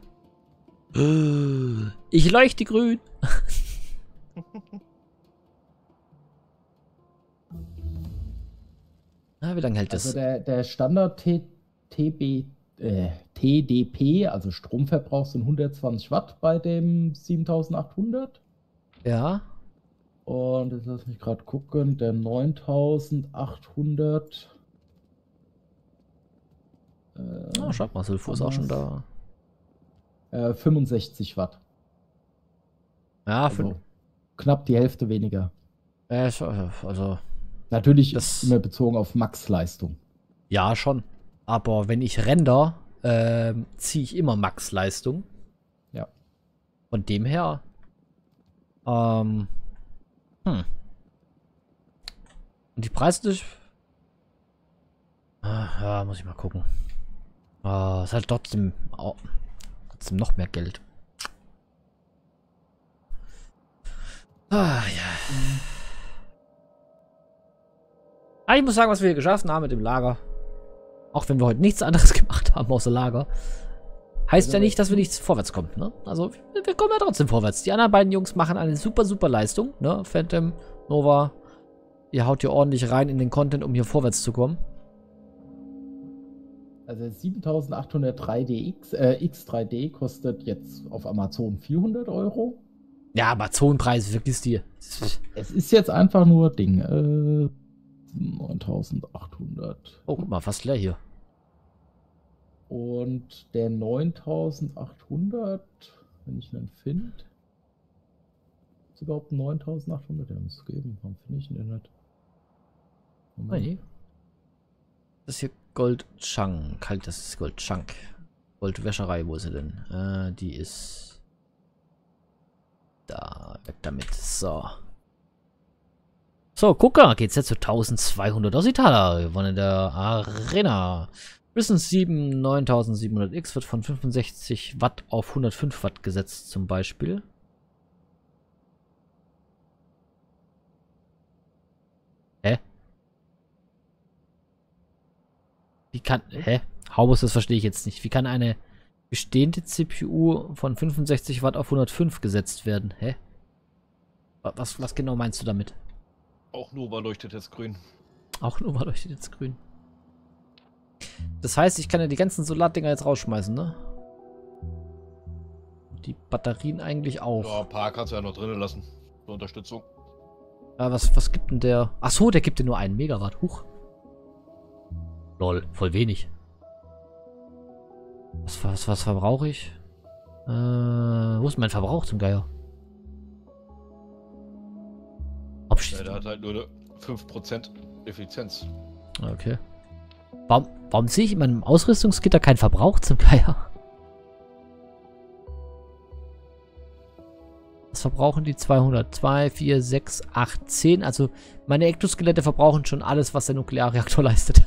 Ich leuchte grün. Na, wie lange hält das? also der, der Standard T TB, äh, T D P, also Stromverbrauch sind hundertzwanzig Watt bei dem siebentausendachthundert. Ja. Und jetzt lass mich gerade gucken, der neuntausendachthundert. Äh, Ah, schau mal, Sulfur ist auch schon da. Äh, fünfundsechzig Watt. Ja, Also für, knapp die Hälfte weniger. äh, so, also, Natürlich Das- ist immer bezogen auf Max-Leistung. ja, schon. Aber wenn ich render, ähm, ziehe ich immer Max-Leistung. Ja. Von dem her. Ähm. Hm. Und die Preise durch. Ah, ja, muss ich mal gucken. Ah, ist halt trotzdem, oh, trotzdem noch mehr Geld. Ah, ja. Ah, ich muss sagen, was wir hier geschaffen haben mit dem Lager. Auch wenn wir heute nichts anderes gemacht haben außer Lager. Heißt ja nicht, dass wir nicht vorwärts kommen, ne? Also, wir, wir kommen ja trotzdem vorwärts. Die anderen beiden Jungs machen eine super, super Leistung, ne? Phantom, Nova, ihr haut hier ordentlich rein in den Content, um hier vorwärts zu kommen. Also siebentausendachthundertdrei D X, äh, X drei D kostet jetzt auf Amazon vierhundert Euro. Ja, Amazon-Preis, wirklich dir. Es ist jetzt einfach nur Ding, äh, neuntausendachthundert. Oh, guck mal, fast leer hier. Und der neuntausendachthundert, wenn ich ihn finde, ist überhaupt ein neuntausendachthundert? Ja, muss es geben. Warum finde ich ihn denn nicht? Moment. Nee. Das ist hier Gold Chunk. Halt, das ist Gold Chunk. Goldwäscherei, wo ist sie denn? Äh, die ist da. Weg damit. So. So, guck mal, geht's jetzt zu eintausendzweihundert aus Italien. Wir waren in der Arena. Risen sieben neuntausendsiebenhundert X wird von fünfundsechzig Watt auf hundertfünf Watt gesetzt, zum Beispiel. Hä? Wie kann. Hä? Haubus, das verstehe ich jetzt nicht. Wie kann eine bestehende C P U von fünfundsechzig Watt auf hundertfünf gesetzt werden? Hä? Was, was genau meinst du damit? Auch Nova leuchtet jetzt grün. Auch nur mal leuchtet jetzt grün. Das heißt, ich kann ja die ganzen Solardinger jetzt rausschmeißen, ne? Die Batterien eigentlich auch. Ja, ein paar kannst du ja noch drinnen lassen. Zur Unterstützung. Ja, was, was gibt denn der? Ach so, der gibt dir nur einen Megawatt. Huch. Lol, voll wenig. Was, was, was verbrauche ich? Äh, wo ist mein Verbrauch zum Geier? Ob Ja, der hat halt nur eine fünf Prozent Effizienz. Okay. Warum, warum sehe ich in meinem Ausrüstungsgitter keinen Verbrauch zum Geier? Was verbrauchen die? zweihundert, zwei, vier, sechs, acht, zehn. Also meine Ektoskelette verbrauchen schon alles, was der Nuklearreaktor leistet.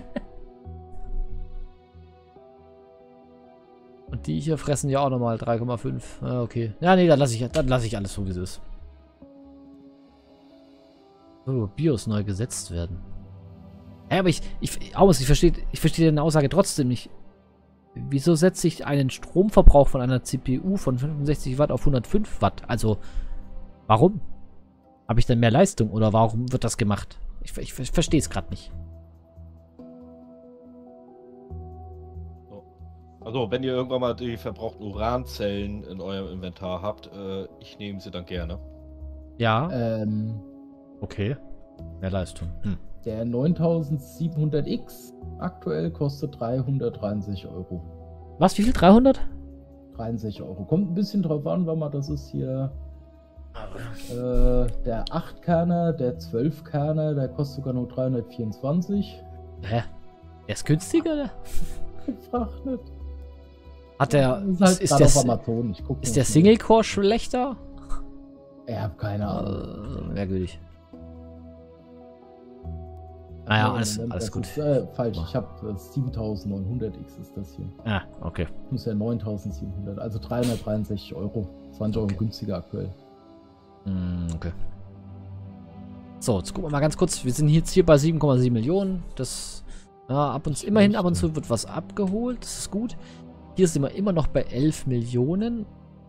Und die hier fressen ja auch nochmal drei Komma fünf. Ah, okay. Ja, nee, dann lasse ich, dann lasse ich alles so, wie es ist. So, BIOS neu gesetzt werden. Ja, aber ich, ich, aus, ich verstehe, ich verstehe deine Aussage trotzdem nicht. Wieso setze ich einen Stromverbrauch von einer C P U von fünfundsechzig Watt auf hundertfünf Watt? Also, warum? Habe ich dann mehr Leistung oder warum wird das gemacht? Ich, ich, ich verstehe es gerade nicht. So. Also, wenn ihr irgendwann mal die verbrauchten Uranzellen in eurem Inventar habt, äh, ich nehme sie dann gerne. Ja. Ähm, Okay. Mehr Leistung. Hm. der neuntausendsiebenhundert X aktuell kostet dreihundertdreiundsechzig Euro. Was? Wie viel? dreihundert? dreiundsechzig Euro. Kommt ein bisschen drauf an, weil man das ist hier äh, der acht Kerner, der zwölf Kerner, der kostet sogar nur dreihundertvierundzwanzig. Hä? Der ist günstiger, oder? Frag nicht. Hat der. Das ist, halt ist, grad der auf Amazon. Ich guck ist noch der mal. Single-Core schlechter? Ich hab keine Ahnung. Äh, merkwürdig. Naja, Nee, alles, Moment, alles das gut. Ist, äh, falsch, ich habe äh, siebentausendneunhundert X ist das hier. Ah, okay. Das muss ja neuntausendsiebenhundert, also dreihundertdreiundsechzig Euro. zwanzig Euro Okay. günstiger aktuell. Hm, okay. So, jetzt gucken wir mal ganz kurz. Wir sind jetzt hier bei sieben Komma sieben Millionen. Das, ja, ab und zu, immerhin ab und zu wird was abgeholt. Das ist gut. Hier sind wir immer noch bei elf Millionen.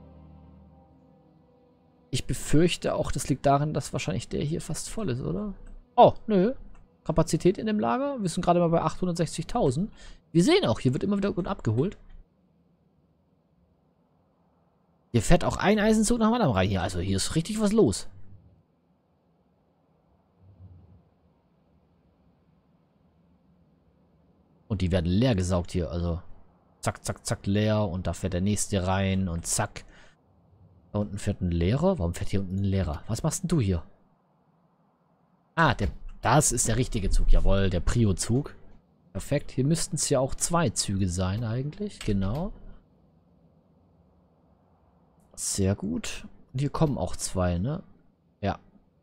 Ich befürchte auch, das liegt daran, dass wahrscheinlich der hier fast voll ist, oder? Oh, nö. Kapazität in dem Lager. Wir sind gerade mal bei achthundertsechzigtausend. Wir sehen auch, hier wird immer wieder gut abgeholt. Hier fährt auch ein Eisenzug nach dem anderen rein. Hier, also hier ist richtig was los. Und die werden leer gesaugt hier. Also zack, zack, zack, leer. Und da fährt der nächste rein. Und zack. Da unten fährt ein Leerer. Warum fährt hier unten ein Leerer? Was machst denn du hier? Ah, der, das ist der richtige Zug. Jawohl, der Prio-Zug. Perfekt. Hier müssten es ja auch zwei Züge sein eigentlich. Genau. Sehr gut. Und hier kommen auch zwei, ne? Ja.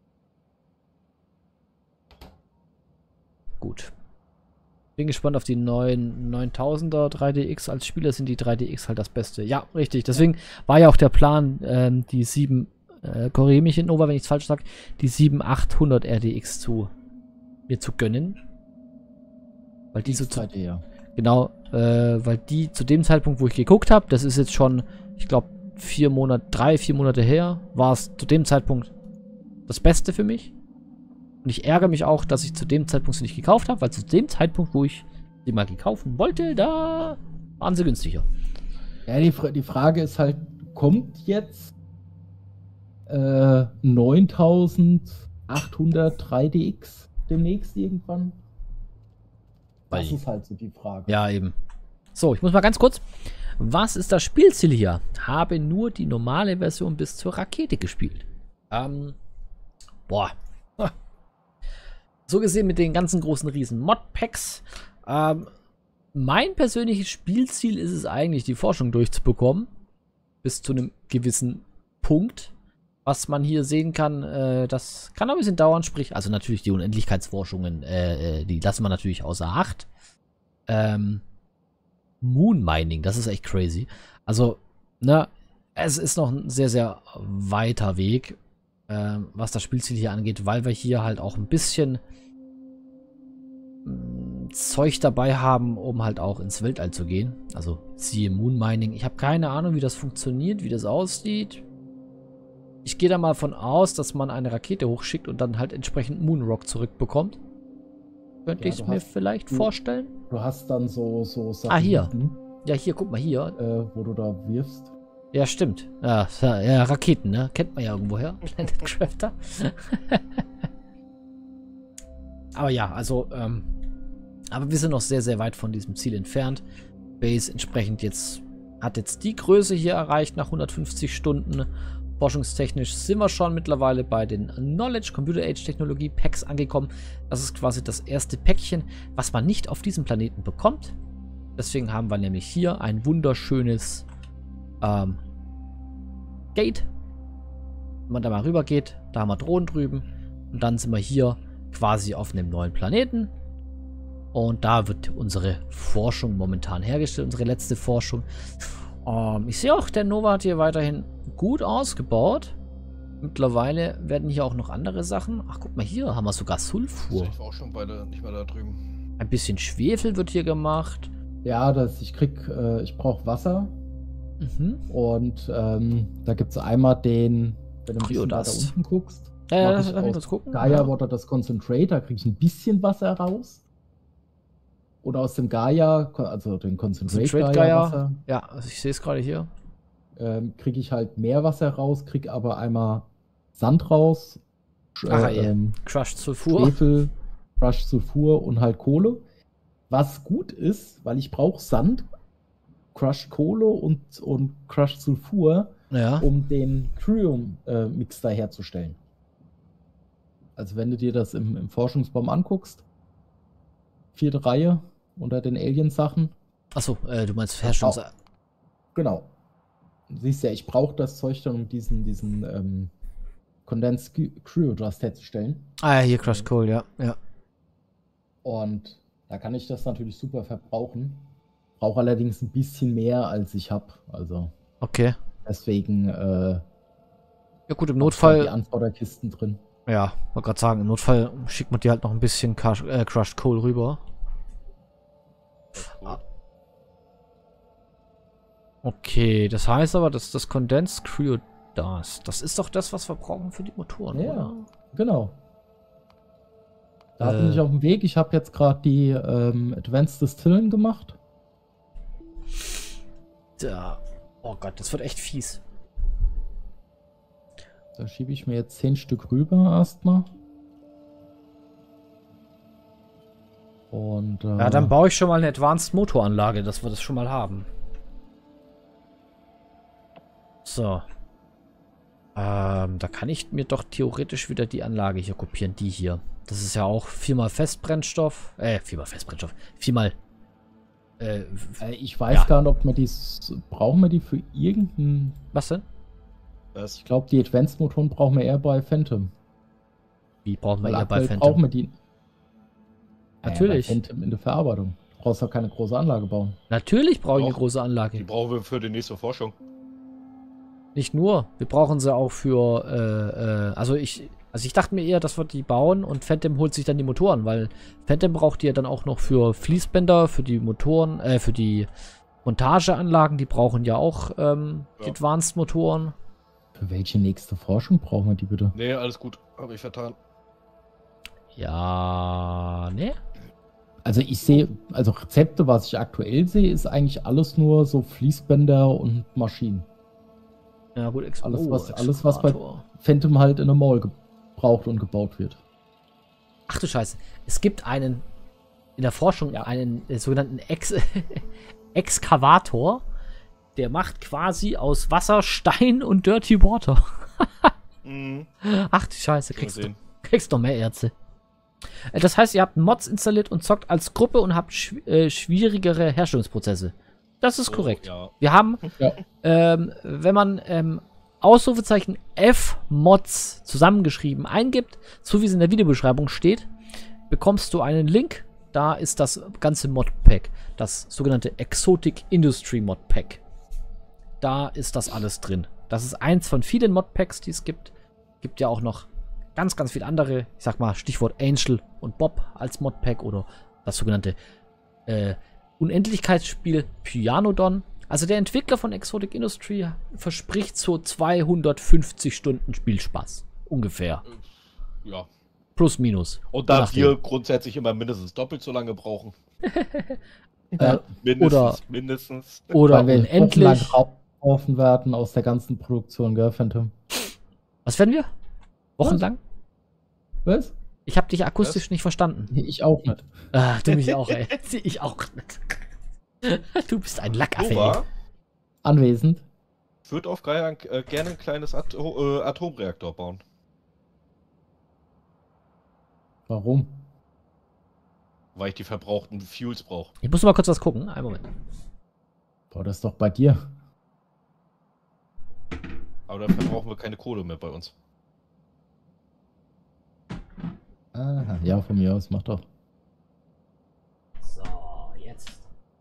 Gut. Bin gespannt auf die neuen neuntausender drei D X. Als Spieler sind die drei D X halt das Beste. Ja, richtig. Deswegen war ja auch der Plan, ähm, die sieben, äh, korrigiere mich in Nova, wenn ich es falsch sage, die sieben achthundert R D X zu mir zu gönnen. Weil die so zu, Zeit eher. genau, äh, weil die zu dem Zeitpunkt, wo ich geguckt habe, das ist jetzt schon, ich glaube, vier Monate, drei, vier Monate her, war es zu dem Zeitpunkt das Beste für mich. Und ich ärgere mich auch, dass ich zu dem Zeitpunkt sie nicht gekauft habe, weil zu dem Zeitpunkt, wo ich sie mal gekaufen wollte, da waren sie günstiger. Ja, die, Fra die Frage ist halt, kommt jetzt äh, neuntausendachthundert drei D X demnächst irgendwann? Das Weil- ist halt so die Frage. Ja, eben. So, ich muss mal ganz kurz. Was ist das Spielziel hier? Habe nur die normale Version bis zur Rakete gespielt. Ähm. Boah. Ha. So gesehen mit den ganzen großen riesen Modpacks. Ähm, mein persönliches Spielziel ist es eigentlich, die Forschung durchzubekommen. Bis zu einem gewissen Punkt. Was man hier sehen kann, äh, das kann ein bisschen dauern. Sprich, also natürlich die Unendlichkeitsforschungen, äh, äh, die lassen wir natürlich außer Acht. Ähm. Moon Mining, das ist echt crazy. Also, ne, es ist noch ein sehr, sehr weiter Weg, ähm, was das Spielziel hier angeht, weil wir hier halt auch ein bisschen mh, Zeug dabei haben, um halt auch ins Weltall zu gehen. Also, siehe Moon Mining. Ich habe keine Ahnung, wie das funktioniert, wie das aussieht. Ich gehe da mal von aus, dass man eine Rakete hochschickt und dann halt entsprechend Moonrock zurückbekommt. Könnte Ja, ich du mir hast- vielleicht du- vorstellen. Du hast dann so, so Ah, hier. Satelliten, Ja, hier, guck mal hier. äh, wo du da wirfst. Ja, stimmt. Ja, ja, ja, Raketen, ne? Kennt man ja irgendwoher. Planet Crafter. Aber ja, also, ähm, aber wir sind noch sehr, sehr weit von diesem Ziel entfernt. Base entsprechend jetzt, hat jetzt die Größe hier erreicht nach hundertfünfzig Stunden. Forschungstechnisch sind wir schon mittlerweile bei den Knowledge Computer Age Technologie Packs angekommen. Das ist quasi das erste Päckchen, was man nicht auf diesem Planeten bekommt. Deswegen haben wir nämlich hier ein wunderschönes ähm, Gate. Wenn man da mal rüber geht, da haben wir Drohnen drüben. Und dann sind wir hier quasi auf einem neuen Planeten. Und da wird unsere Forschung momentan hergestellt, unsere letzte Forschung. Ähm, ich sehe auch, der Nova hat hier weiterhin gut ausgebaut. Mittlerweile werden hier auch noch andere Sachen. Ach, guck mal, hier haben wir sogar Sulfur. Ich war auch schon beide nicht mehr da drüben. Ein bisschen Schwefel wird hier gemacht. Ja, das, ich krieg, äh, ich brauche Wasser. Mhm. Und ähm, da gibt es einmal den, wenn du ein bisschen weiter Kryodust. unten guckst, Ja, ja, mach lass ich lass mich aus kurz gucken. Gaia Ja. Water das Concentrate, da kriege ich ein bisschen Wasser raus. Oder aus dem Gaia, also den Concentrate, Concentrate Gaia, Gaia. Wasser, Ja, also ich sehe es gerade hier. ähm, kriege ich halt mehr Wasser raus, kriege aber einmal Sand raus, Sch- Ach, äh, ey. ähm, Crushed Sulfur. Schwefel, Crushed Sulfur und halt Kohle. Was gut ist, weil ich brauche Sand, Crushed Kohle und, und Crushed Sulfur, Ja. um den Curium-Mix da herzustellen. Also wenn du dir das im, im Forschungsbaum anguckst, vierte Reihe unter den Alien-Sachen. Achso, äh, du meinst Herstellungs... Genau. Du siehst ja, ich brauche das Zeug dann, um diesen, diesen ähm, Condensed Cryodust herzustellen. Ah ja, hier Crushed Coal, ja. ja. Und da kann ich das natürlich super verbrauchen. Brauche allerdings ein bisschen mehr, als ich habe. Also Okay. deswegen äh, Ja gut, im hab ich halt Notfall... die Antworterkisten drin. Ja, wollte gerade sagen, im Notfall schickt man dir halt noch ein bisschen Crush, äh, Crushed Coal rüber. Das ist gut. Ah. Okay, das heißt aber, dass das Condensed Cryodust, das ist doch das, was wir brauchen für die Motoren, Ja. oder? Genau. Da Äh. bin ich auf dem Weg. Ich habe jetzt gerade die ähm, Advanced Distillen gemacht. Da. Oh Gott, das wird echt fies. Da schiebe ich mir jetzt zehn Stück rüber erstmal. Und äh, Ja, dann baue ich schon mal eine Advanced Motoranlage, dass wir das schon mal haben. So. Ähm, da kann ich mir doch theoretisch wieder die Anlage hier kopieren, die hier. Das ist ja auch viermal Festbrennstoff. Äh, viermal Festbrennstoff. Viermal. Äh, äh, ich weiß ja. gar nicht, ob wir die brauchen wir die für irgendeinen. was denn? Was? Ich glaube, die Advanced Motoren brauchen wir eher bei Phantom. Wie brauchen wir Weil eher bei aktuell Phantom? brauchen wir die. Natürlich. Äh, bei Phantom in der Verarbeitung. Du brauchst doch keine große Anlage bauen. Natürlich brauche ich eine Doch. große Die Anlage. brauchen wir für die nächste Forschung. Nicht nur. Wir brauchen sie auch für, äh, äh, also ich, also ich dachte mir eher, dass wir die bauen und Phantom holt sich dann die Motoren, weil Phantom braucht die ja dann auch noch für Fließbänder, für die Motoren, äh, für die Montageanlagen, die brauchen ja auch, ähm, die Ja. Advanced Motoren. Für welche nächste Forschung brauchen wir die bitte? Nee, alles gut. Habe ich vertan. Ja, ne? Also ich sehe, also Rezepte, was ich aktuell sehe, ist eigentlich alles nur so Fließbänder und Maschinen. Ja gut, Ex Alles, oh, was- alles, was bei- Explorator. Phantom halt in der Mall gebraucht und gebaut wird. Ach du Scheiße. Es gibt einen, in der Forschung, Ja. einen äh, sogenannten Ex Exkavator, der macht quasi aus Wasser, Stein und Dirty Water. Mhm. Ach du Scheiße, Schon kriegst du gesehen. kriegst noch mehr Erze. Äh, Das heißt, ihr habt Mods installiert und zockt als Gruppe und habt schw äh, schwierigere Herstellungsprozesse. Das ist So, korrekt. Ja. Wir haben, Ja. ähm, wenn man ähm, Ausrufezeichen F-Mods zusammengeschrieben eingibt, so wie es in der Videobeschreibung steht, bekommst du einen Link. Da ist das ganze Modpack, das sogenannte Exotic Industry Modpack. Da ist das alles drin. Das ist eins von vielen Modpacks, die es gibt. Gibt ja auch noch ganz, ganz viele andere. Ich sag mal Stichwort Angel und Bob als Modpack oder das sogenannte äh, Unendlichkeitsspiel Pyanodon. Also der Entwickler von Exotic Industry verspricht so zweihundertfünfzig Stunden Spielspaß. Ungefähr. Ja. Plus, minus. Und da nachdem. wir grundsätzlich immer mindestens doppelt so lange brauchen. Äh, Mindestens, Oder- mindestens. Oder weil wir unendlich. wochenlang rauslaufen werden aus der ganzen Produktion, gell, Phantom? Was werden wir? Wochenlang? Was? Ich habe dich akustisch nicht verstanden. Nee, ich auch nicht. Ah, du mich auch, ey. Ich auch nicht. Du bist ein Lackaffe. Nova Anwesend. würde auf Gaia äh, gerne ein kleines Ato äh, Atomreaktor bauen. Warum? Weil ich die verbrauchten Fuels brauche. Ich muss mal kurz was gucken. Einen Moment. Boah, das ist doch bei dir. Aber dann verbrauchen wir keine Kohle mehr bei uns. Aha, ja, von mir aus, mach doch. So, jetzt.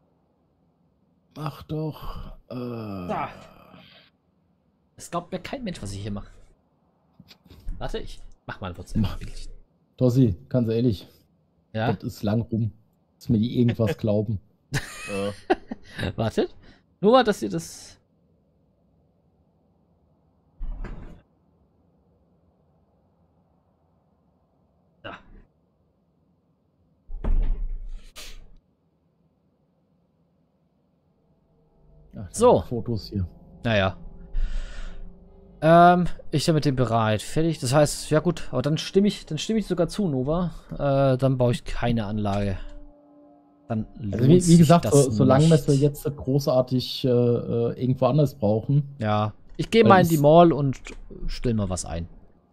Mach doch. Äh, Da. Es glaubt mir kein Mensch, was ich hier mache. Warte, ich mach mal ein WhatsApp-Bild. Dossi, ganz ehrlich, Ja? das ist lang rum. Dass mir die irgendwas glauben. Äh, Wartet. Nur mal, dass ihr das... Da. Ach, So. Fotos hier. Naja. Ähm, ich bin mit dem bereit. Fertig. Das heißt, ja gut, aber dann stimme ich, dann stimme ich sogar zu, Nova. Äh, dann baue ich keine Anlage. Dann Also lohnt wie, wie sich gesagt, das so, solange wir nicht. es jetzt großartig äh, äh, irgendwo anders brauchen. Ja. Ich gehe Weil mal in die ich- Mall und stell mal was ein.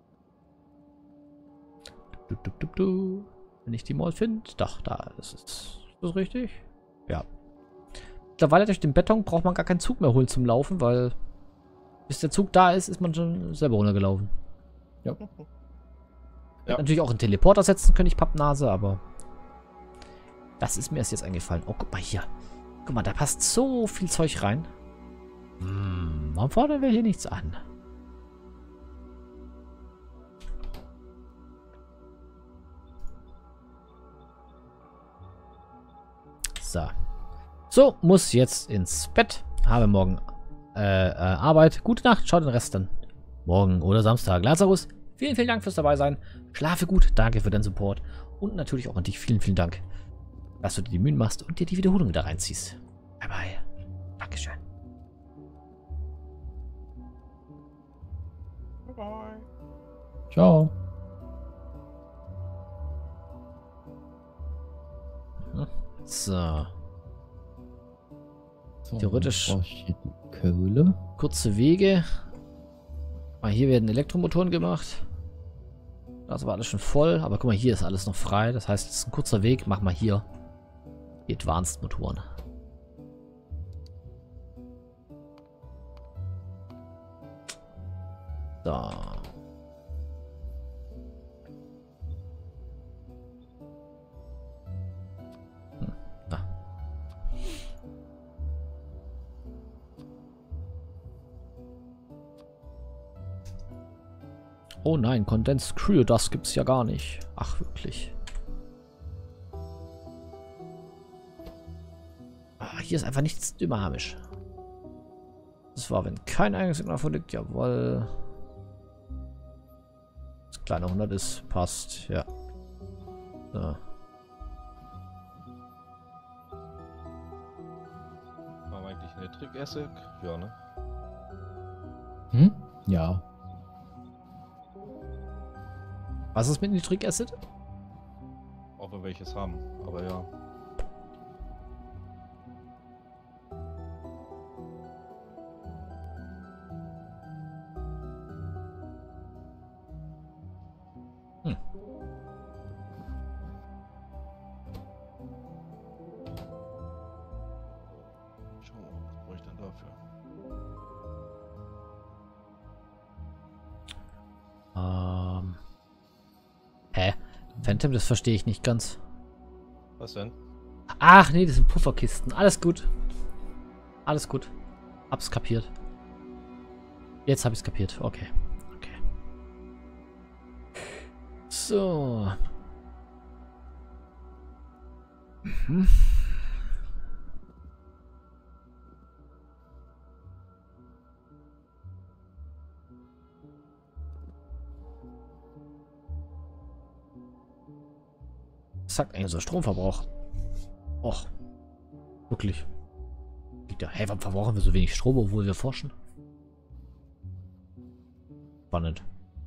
Du, du, du, du. Wenn ich die Mall finde. Doch, da ist es. Ist das richtig? Ja. Mittlerweile durch den Beton braucht man gar keinen Zug mehr holen zum Laufen, weil bis der Zug da ist, ist man schon selber runtergelaufen. Ja. Ja. Hätte natürlich auch einen Teleporter setzen können, ich Pappnase, aber das ist mir erst jetzt eingefallen. Oh, guck mal hier. Guck mal, da passt so viel Zeug rein. Hm, warum fordern wir hier nichts an? So. So, muss jetzt ins Bett. Habe morgen äh, äh, Arbeit. Gute Nacht. Schaut den Rest dann morgen oder Samstag. Lazarus, vielen, vielen Dank fürs dabei sein. Schlafe gut. Danke für deinen Support. Und natürlich auch an dich. Vielen, vielen Dank, dass du dir die Mühen machst und dir die Wiederholung wieder reinziehst. Bye, bye. Dankeschön. bye bye. Ciao. So. So, Theoretisch- dann brauch ich hier die Kohle. Kurze Wege. Mal hier werden Elektromotoren gemacht. Das war alles schon voll. Aber guck mal, hier ist alles noch frei. Das heißt, es ist ein kurzer Weg. Mach mal hier die Advanced Motoren. So. Hm, da. Oh nein, Condensed Cryo, das gibt's ja gar nicht. Ach, wirklich. Ah, hier ist einfach nichts dynamisch. Das war, wenn kein Eingangssignal vorliegt, jawohl. Das kleine hundert ist, passt, ja. So. Haben wir eigentlich Nitric Acid? Ja, ne? Hm? Ja. Was ist mit Nitric Acid? Ob wir welches haben, aber ja. Hm. Schauen wir mal, was brauche ich denn dafür? Ähm. Hä? Phantom, das verstehe ich nicht ganz. Was denn? Ach nee, das sind Pufferkisten. Alles gut. Alles gut. Hab's kapiert. Jetzt hab ich's kapiert. Okay. Okay. So. Mhm. Was sagt eigentlich so Stromverbrauch? Och. Wirklich. Hey, warum verbrauchen wir so wenig Strom, obwohl wir forschen? Spannend.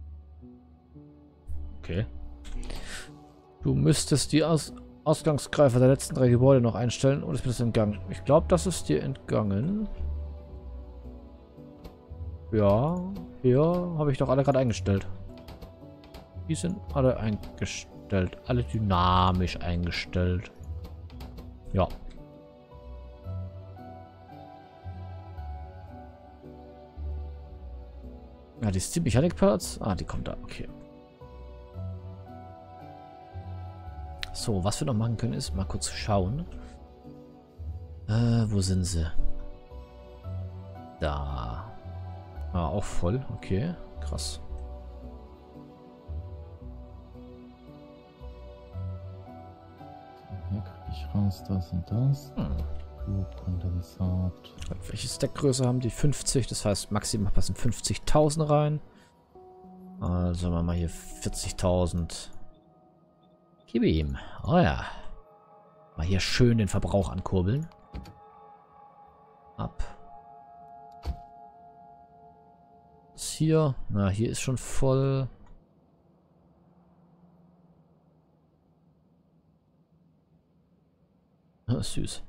Okay. Du müsstest die Aus Ausgangsgreifer der letzten drei Gebäude noch einstellen und es wird entgangen. Ich glaube, das ist dir entgangen. Ja, hier habe ich doch alle gerade eingestellt. Die sind alle eingestellt. Alle dynamisch eingestellt. Ja. Ja, die Steam Mechanic Parts. Ah, die kommt da. Okay. So, was wir noch machen können, ist mal kurz schauen. Äh, wo sind sie? Da. Ah, auch voll. Okay, krass. Hier kriege ich raus, das und das. Hm. Kondensat. Welche Stackgröße haben die? fünfzig, das heißt maximal passen fünfzigtausend rein. Also machen wir hier vierzigtausend. Gib ihm. Oh ja. Mal hier schön den Verbrauch ankurbeln. Ab. Das hier. Na, hier ist schon voll. Ah, süß.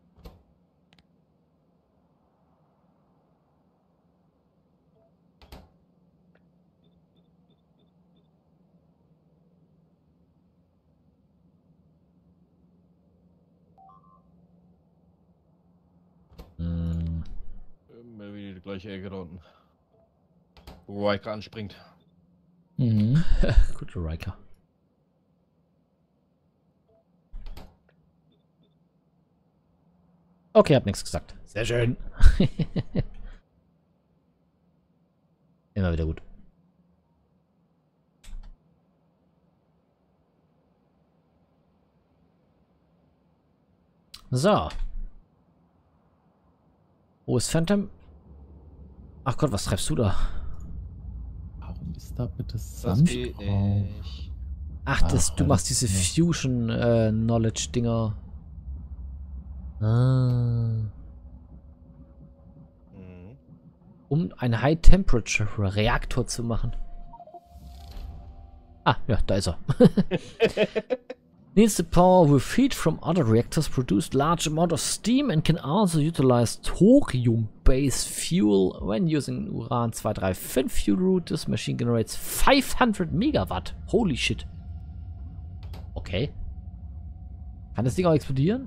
Hm. Immer wieder die gleiche Ecke da unten. Wo Riker anspringt. Mhm. Guter Riker. Okay, hab nichts gesagt. Sehr schön. Immer wieder gut. So. Wo ist Phantom? Ach Gott, was treibst du da? Warum ist da bitte Das Sand geht drauf? nicht. Ach, das, Ach, du machst diese ja. Fusion äh, Knowledge Dinger. Ah. Mhm. Um einen High Temperature Reaktor zu machen. Ah, ja, da ist er. Needs the power with heat from other reactors, produced large amount of steam and can also utilize thorium-based fuel when using Uran zwei drei fünf fuel route. This machine generates five hundred Megawatt. Holy shit. Okay. Kann das Ding auch explodieren?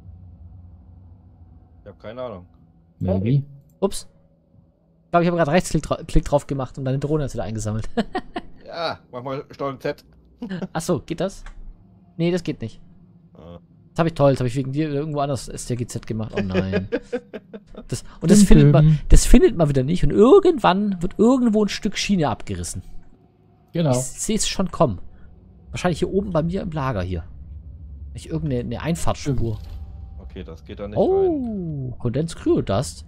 Ich habe keine Ahnung. Maybe. Ups. Ich glaube, ich habe gerade Rechtsklick dra Klick drauf gemacht und deine Drohne ist wieder eingesammelt. Ja, mach mal Steuerung Z. Achso, geht das? Nee, das geht nicht. Ah. Das habe ich toll, das habe ich wegen dir irgendwo anders S T G Z gemacht. Oh nein. Das, und das findet, man, das findet man wieder nicht. Und irgendwann wird irgendwo ein Stück Schiene abgerissen. Genau. Ich sehe es schon kommen. Wahrscheinlich hier oben bei mir im Lager hier. Nicht irgendeine eine Einfahrtsspur. Okay, das geht da nicht rein. Oh, Condensed Cryodust.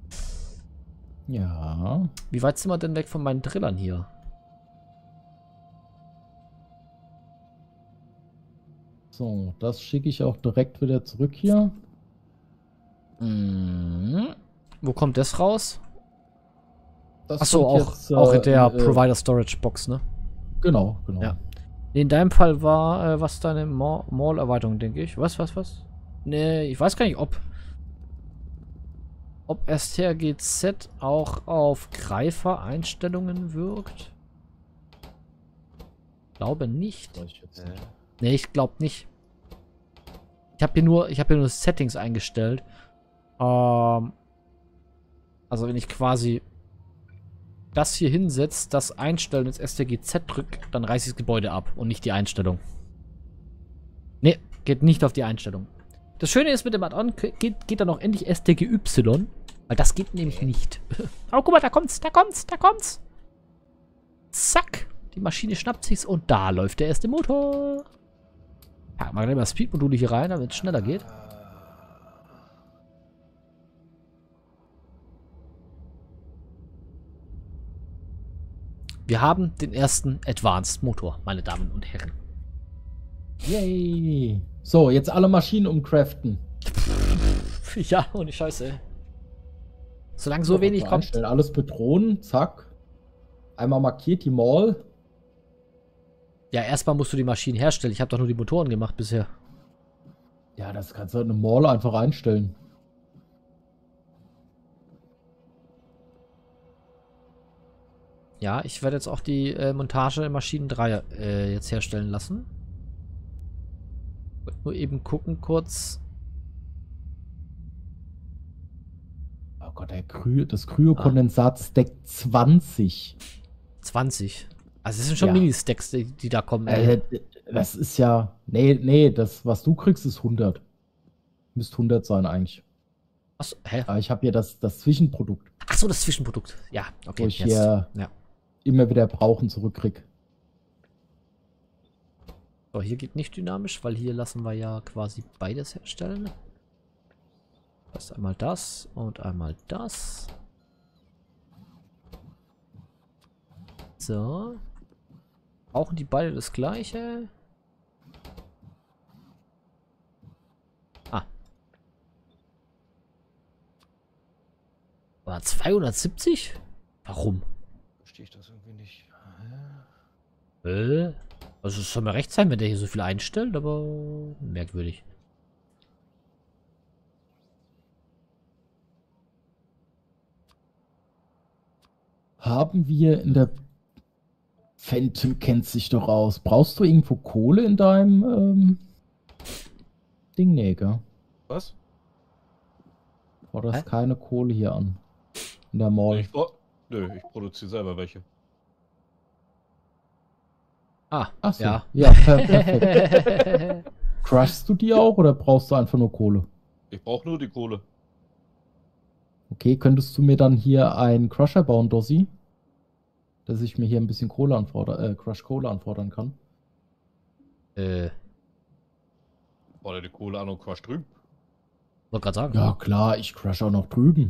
Ja. Wie weit sind wir denn weg von meinen Drillern hier? So, das schicke ich auch direkt wieder zurück hier. Mhm. Wo kommt das raus? Das Achso, kommt auch, jetzt, äh, auch in der äh, Provider Storage Box, ne? Genau, genau. Ja. In deinem Fall war, äh, was deine Ma- Mall-Erweiterung, denke ich. Was, was, was? Nee, ich weiß gar nicht, ob ob S T G Z auch auf Greifer-Einstellungen wirkt. Glaube nicht. Weiß ich jetzt Äh, nicht. Nee, ich glaube nicht. Ich habe hier nur, ich habe hier nur Settings eingestellt. Ähm, also wenn ich quasi das hier hinsetze, das Einstellen ins S T G Z drücke, dann reiße ich das Gebäude ab und nicht die Einstellung. Nee, geht nicht auf die Einstellung. Das Schöne ist, mit dem Add-on geht, geht dann auch endlich S T G Y, weil das geht nämlich nicht. Aber guck mal, da kommt's, da kommt's, da kommt's. Zack, die Maschine schnappt sich's und da läuft der erste Motor. Packen wir gleich mal Speed-Module hier rein, damit es schneller geht. Wir haben den ersten Advanced Motor, meine Damen und Herren. Yay. So, jetzt alle Maschinen umcraften. Ja, ohne Scheiße. Solange so wenig kommt. Einstellen. Alles bedrohen, zack. Einmal markiert die Mall. Ja, erstmal musst du die Maschinen herstellen. Ich habe doch nur die Motoren gemacht bisher. Ja, das kannst du in eine Mall einfach einstellen. Ja, ich werde jetzt auch die äh, Montage Maschinen drei äh, jetzt herstellen lassen. Wollte nur eben gucken kurz. Oh Gott, der Kryo, das Kryokondensat stackt zwanzig. zwanzig. Also es sind schon Ja. Mini-Stacks, die, die da kommen. Äh, das ist ja... Nee, nee, das, was du kriegst, ist hundert. Müsste hundert sein eigentlich. Achso, hä? Aber ich habe hier das, das Zwischenprodukt, Achso, das Zwischenprodukt. Ja, okay. wo ich jetzt. hier Ja. immer wieder brauchen zurückkrieg. So, hier geht nicht dynamisch, weil hier lassen wir ja quasi beides herstellen. Das ist einmal das und einmal das. So. Brauchen die beide das gleiche? Ah. War zweihundertsiebzig? Warum? Verstehe ich das irgendwie nicht. Äh? Also es soll mir recht sein, wenn der hier so viel einstellt, aber merkwürdig. Haben wir in der... Phantom kennt sich doch aus. Brauchst du irgendwo Kohle in deinem ähm, Ding? Nee, gell? Was? Forderst Hä? keine Kohle hier an. In der Nee, Mall. ich, pro- Nö, ich produziere selber welche. Ah, Ach so. ja. Ja, per perfekt. Crushst du die auch oder brauchst du einfach nur Kohle? Ich brauche nur die Kohle. Okay, könntest du mir dann hier einen Crusher bauen, Dossi? Dass ich mir hier ein bisschen Kohle anfordern, äh, Crush Kohle anfordern kann. äh, Oder die Kohle an und Crush drüben. wollte gerade sagen. Ja, klar, ich crush auch noch drüben.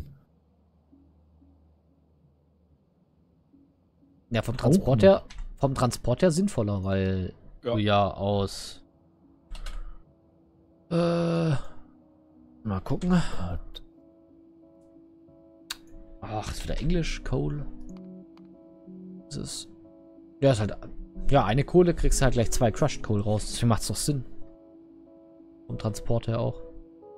Ja, vom Auch Transport noch. her, vom Transport her sinnvoller, weil Ja. du ja aus äh, mal gucken. Gott. Ach, ist wieder Englisch, Coal. Das ist ja, ist halt ja, eine Kohle kriegst du halt gleich zwei Crushed Coal raus. Deswegen macht es doch Sinn. Vom Transport her auch.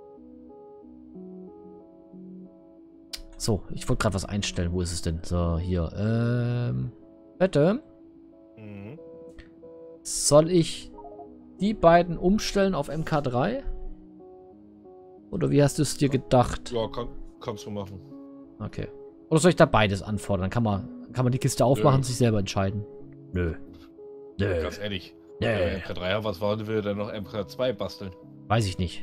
So, ich wollte gerade was einstellen. Wo ist es denn? So, hier. Ähm. Bitte. Mhm. Soll ich die beiden umstellen auf M K drei? Oder wie hast du es dir gedacht? Ja, kann, kannst du machen. Okay. Oder soll ich da beides anfordern? Dann kann man, kann man die Kiste aufmachen Nö. und sich selber entscheiden. Nö. Nö. Ganz ehrlich. Nö. Wenn wir M K drei haben, was wollen wir denn noch M K zwei basteln? Weiß ich nicht.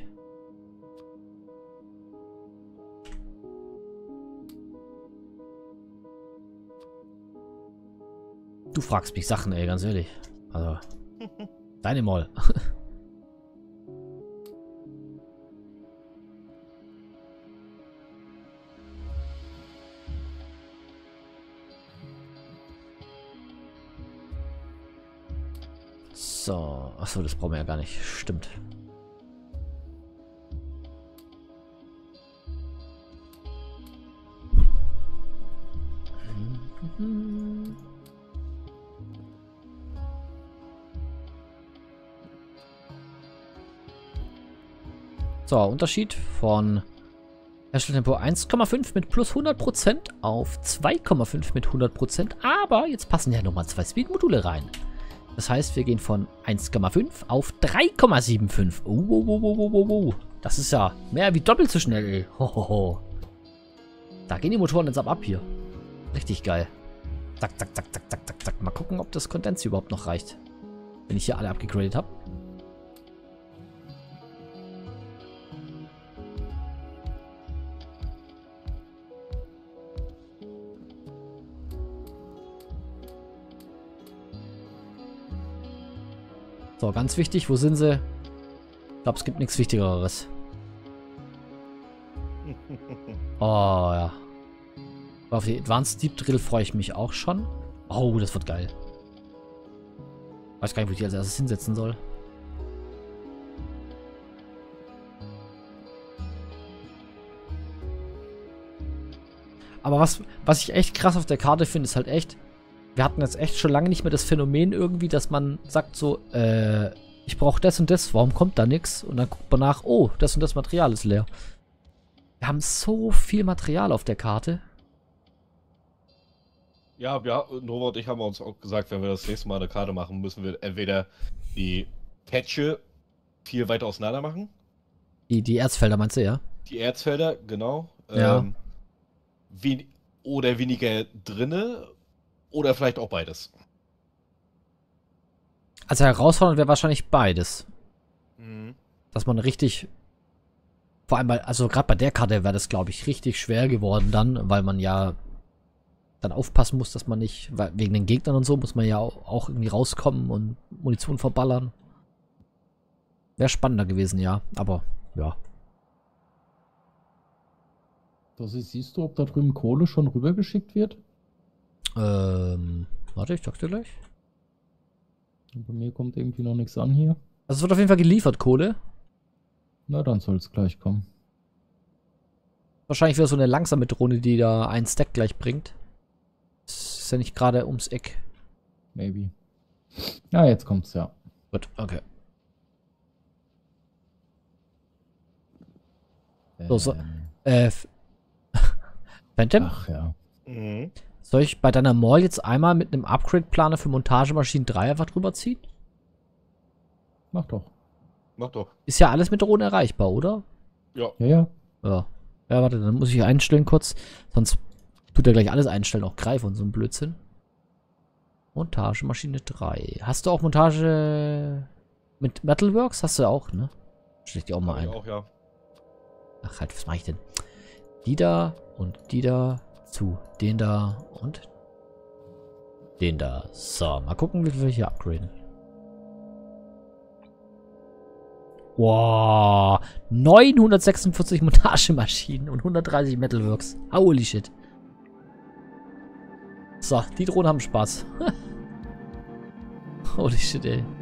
Du fragst mich Sachen, ey, ganz ehrlich. Also. Deine Moll. So. Achso, das brauchen wir ja gar nicht. Stimmt. So, Unterschied von Herstelltempo eins Komma fünf mit plus hundert Prozent auf zwei Komma fünf mit hundert Prozent. Aber jetzt passen ja nochmal zwei Speed-Module rein. Das heißt, wir gehen von eins Komma fünf auf drei Komma fünfundsiebzig. Oh, oh, oh, oh, oh, oh, oh. Das ist ja mehr wie doppelt so schnell, ey. Ho, ho, ho. Da gehen die Motoren jetzt ab, ab hier. Richtig geil. Zack, zack, zack, zack, zack, zack, zack. Mal gucken, ob das Kondens überhaupt noch reicht. Wenn ich hier alle abgegradet habe. So, ganz wichtig, wo sind sie? Ich glaube, es gibt nichts Wichtigeres. Oh, ja. Auf die Advanced Deep Drill freue ich mich auch schon. Oh, das wird geil. Weiß gar nicht, wo ich die als erstes hinsetzen soll. Aber was, was ich echt krass auf der Karte finde, ist halt echt, wir hatten jetzt echt schon lange nicht mehr das Phänomen irgendwie, dass man sagt so, äh, ich brauche das und das, warum kommt da nichts? Und dann guckt man nach, oh, das und das Material ist leer. Wir haben so viel Material auf der Karte. Ja, ja, Nova und ich haben uns auch gesagt, wenn wir das nächste Mal eine Karte machen, müssen wir entweder die Patche viel weiter auseinander machen. Die, die Erzfelder meinst du, ja? Die Erzfelder, genau. Ja. Ähm, wen oder weniger drinne oder vielleicht auch beides. Also herausfordernd wäre wahrscheinlich beides. Mhm. Dass man richtig, vor allem bei, also gerade bei der Karte wäre das, glaube ich, richtig schwer geworden dann, weil man ja dann aufpassen muss, dass man nicht, weil wegen den Gegnern und so muss man ja auch, auch irgendwie rauskommen und Munition verballern. Wäre spannender gewesen, ja, aber ja. Das ist, siehst du, ob da drüben Kohle schon rübergeschickt wird? Ähm, warte, ich sag's dir gleich. Bei mir kommt irgendwie noch nichts an hier. Also es wird auf jeden Fall geliefert, Kohle. Na, dann soll es gleich kommen. Wahrscheinlich wieder so eine langsame Drohne, die da einen Stack gleich bringt. Das ist ja nicht gerade ums Eck. Maybe. Ja, jetzt kommt's, ja. Gut, okay. So, so. Ähm, Äh, Phantom? Ach ja. Mhm. Soll ich bei deiner Mall jetzt einmal mit einem Upgrade-Planer für Montagemaschinen drei einfach drüber ziehen? Mach doch. Mach doch. Ist ja alles mit Drohnen erreichbar, oder? Ja. Ja, ja. Ja. Ja, warte, dann muss ich einstellen kurz. Sonst tut er gleich alles einstellen, auch Greife und so ein Blödsinn. Montagemaschine drei. Hast du auch Montage mit Metalworks? Hast du auch, ne? Stell ich dir auch mal Mach ich ein. auch, ja. Ach halt, was mache ich denn? Die da und die da zu den da und den da. So, mal gucken, wie viel wir hier upgraden. Wow, neunhundertsechsundvierzig Montagemaschinen und hundertdreißig Metalworks. Holy shit. So, die Drohnen haben Spaß. Holy shit, ey.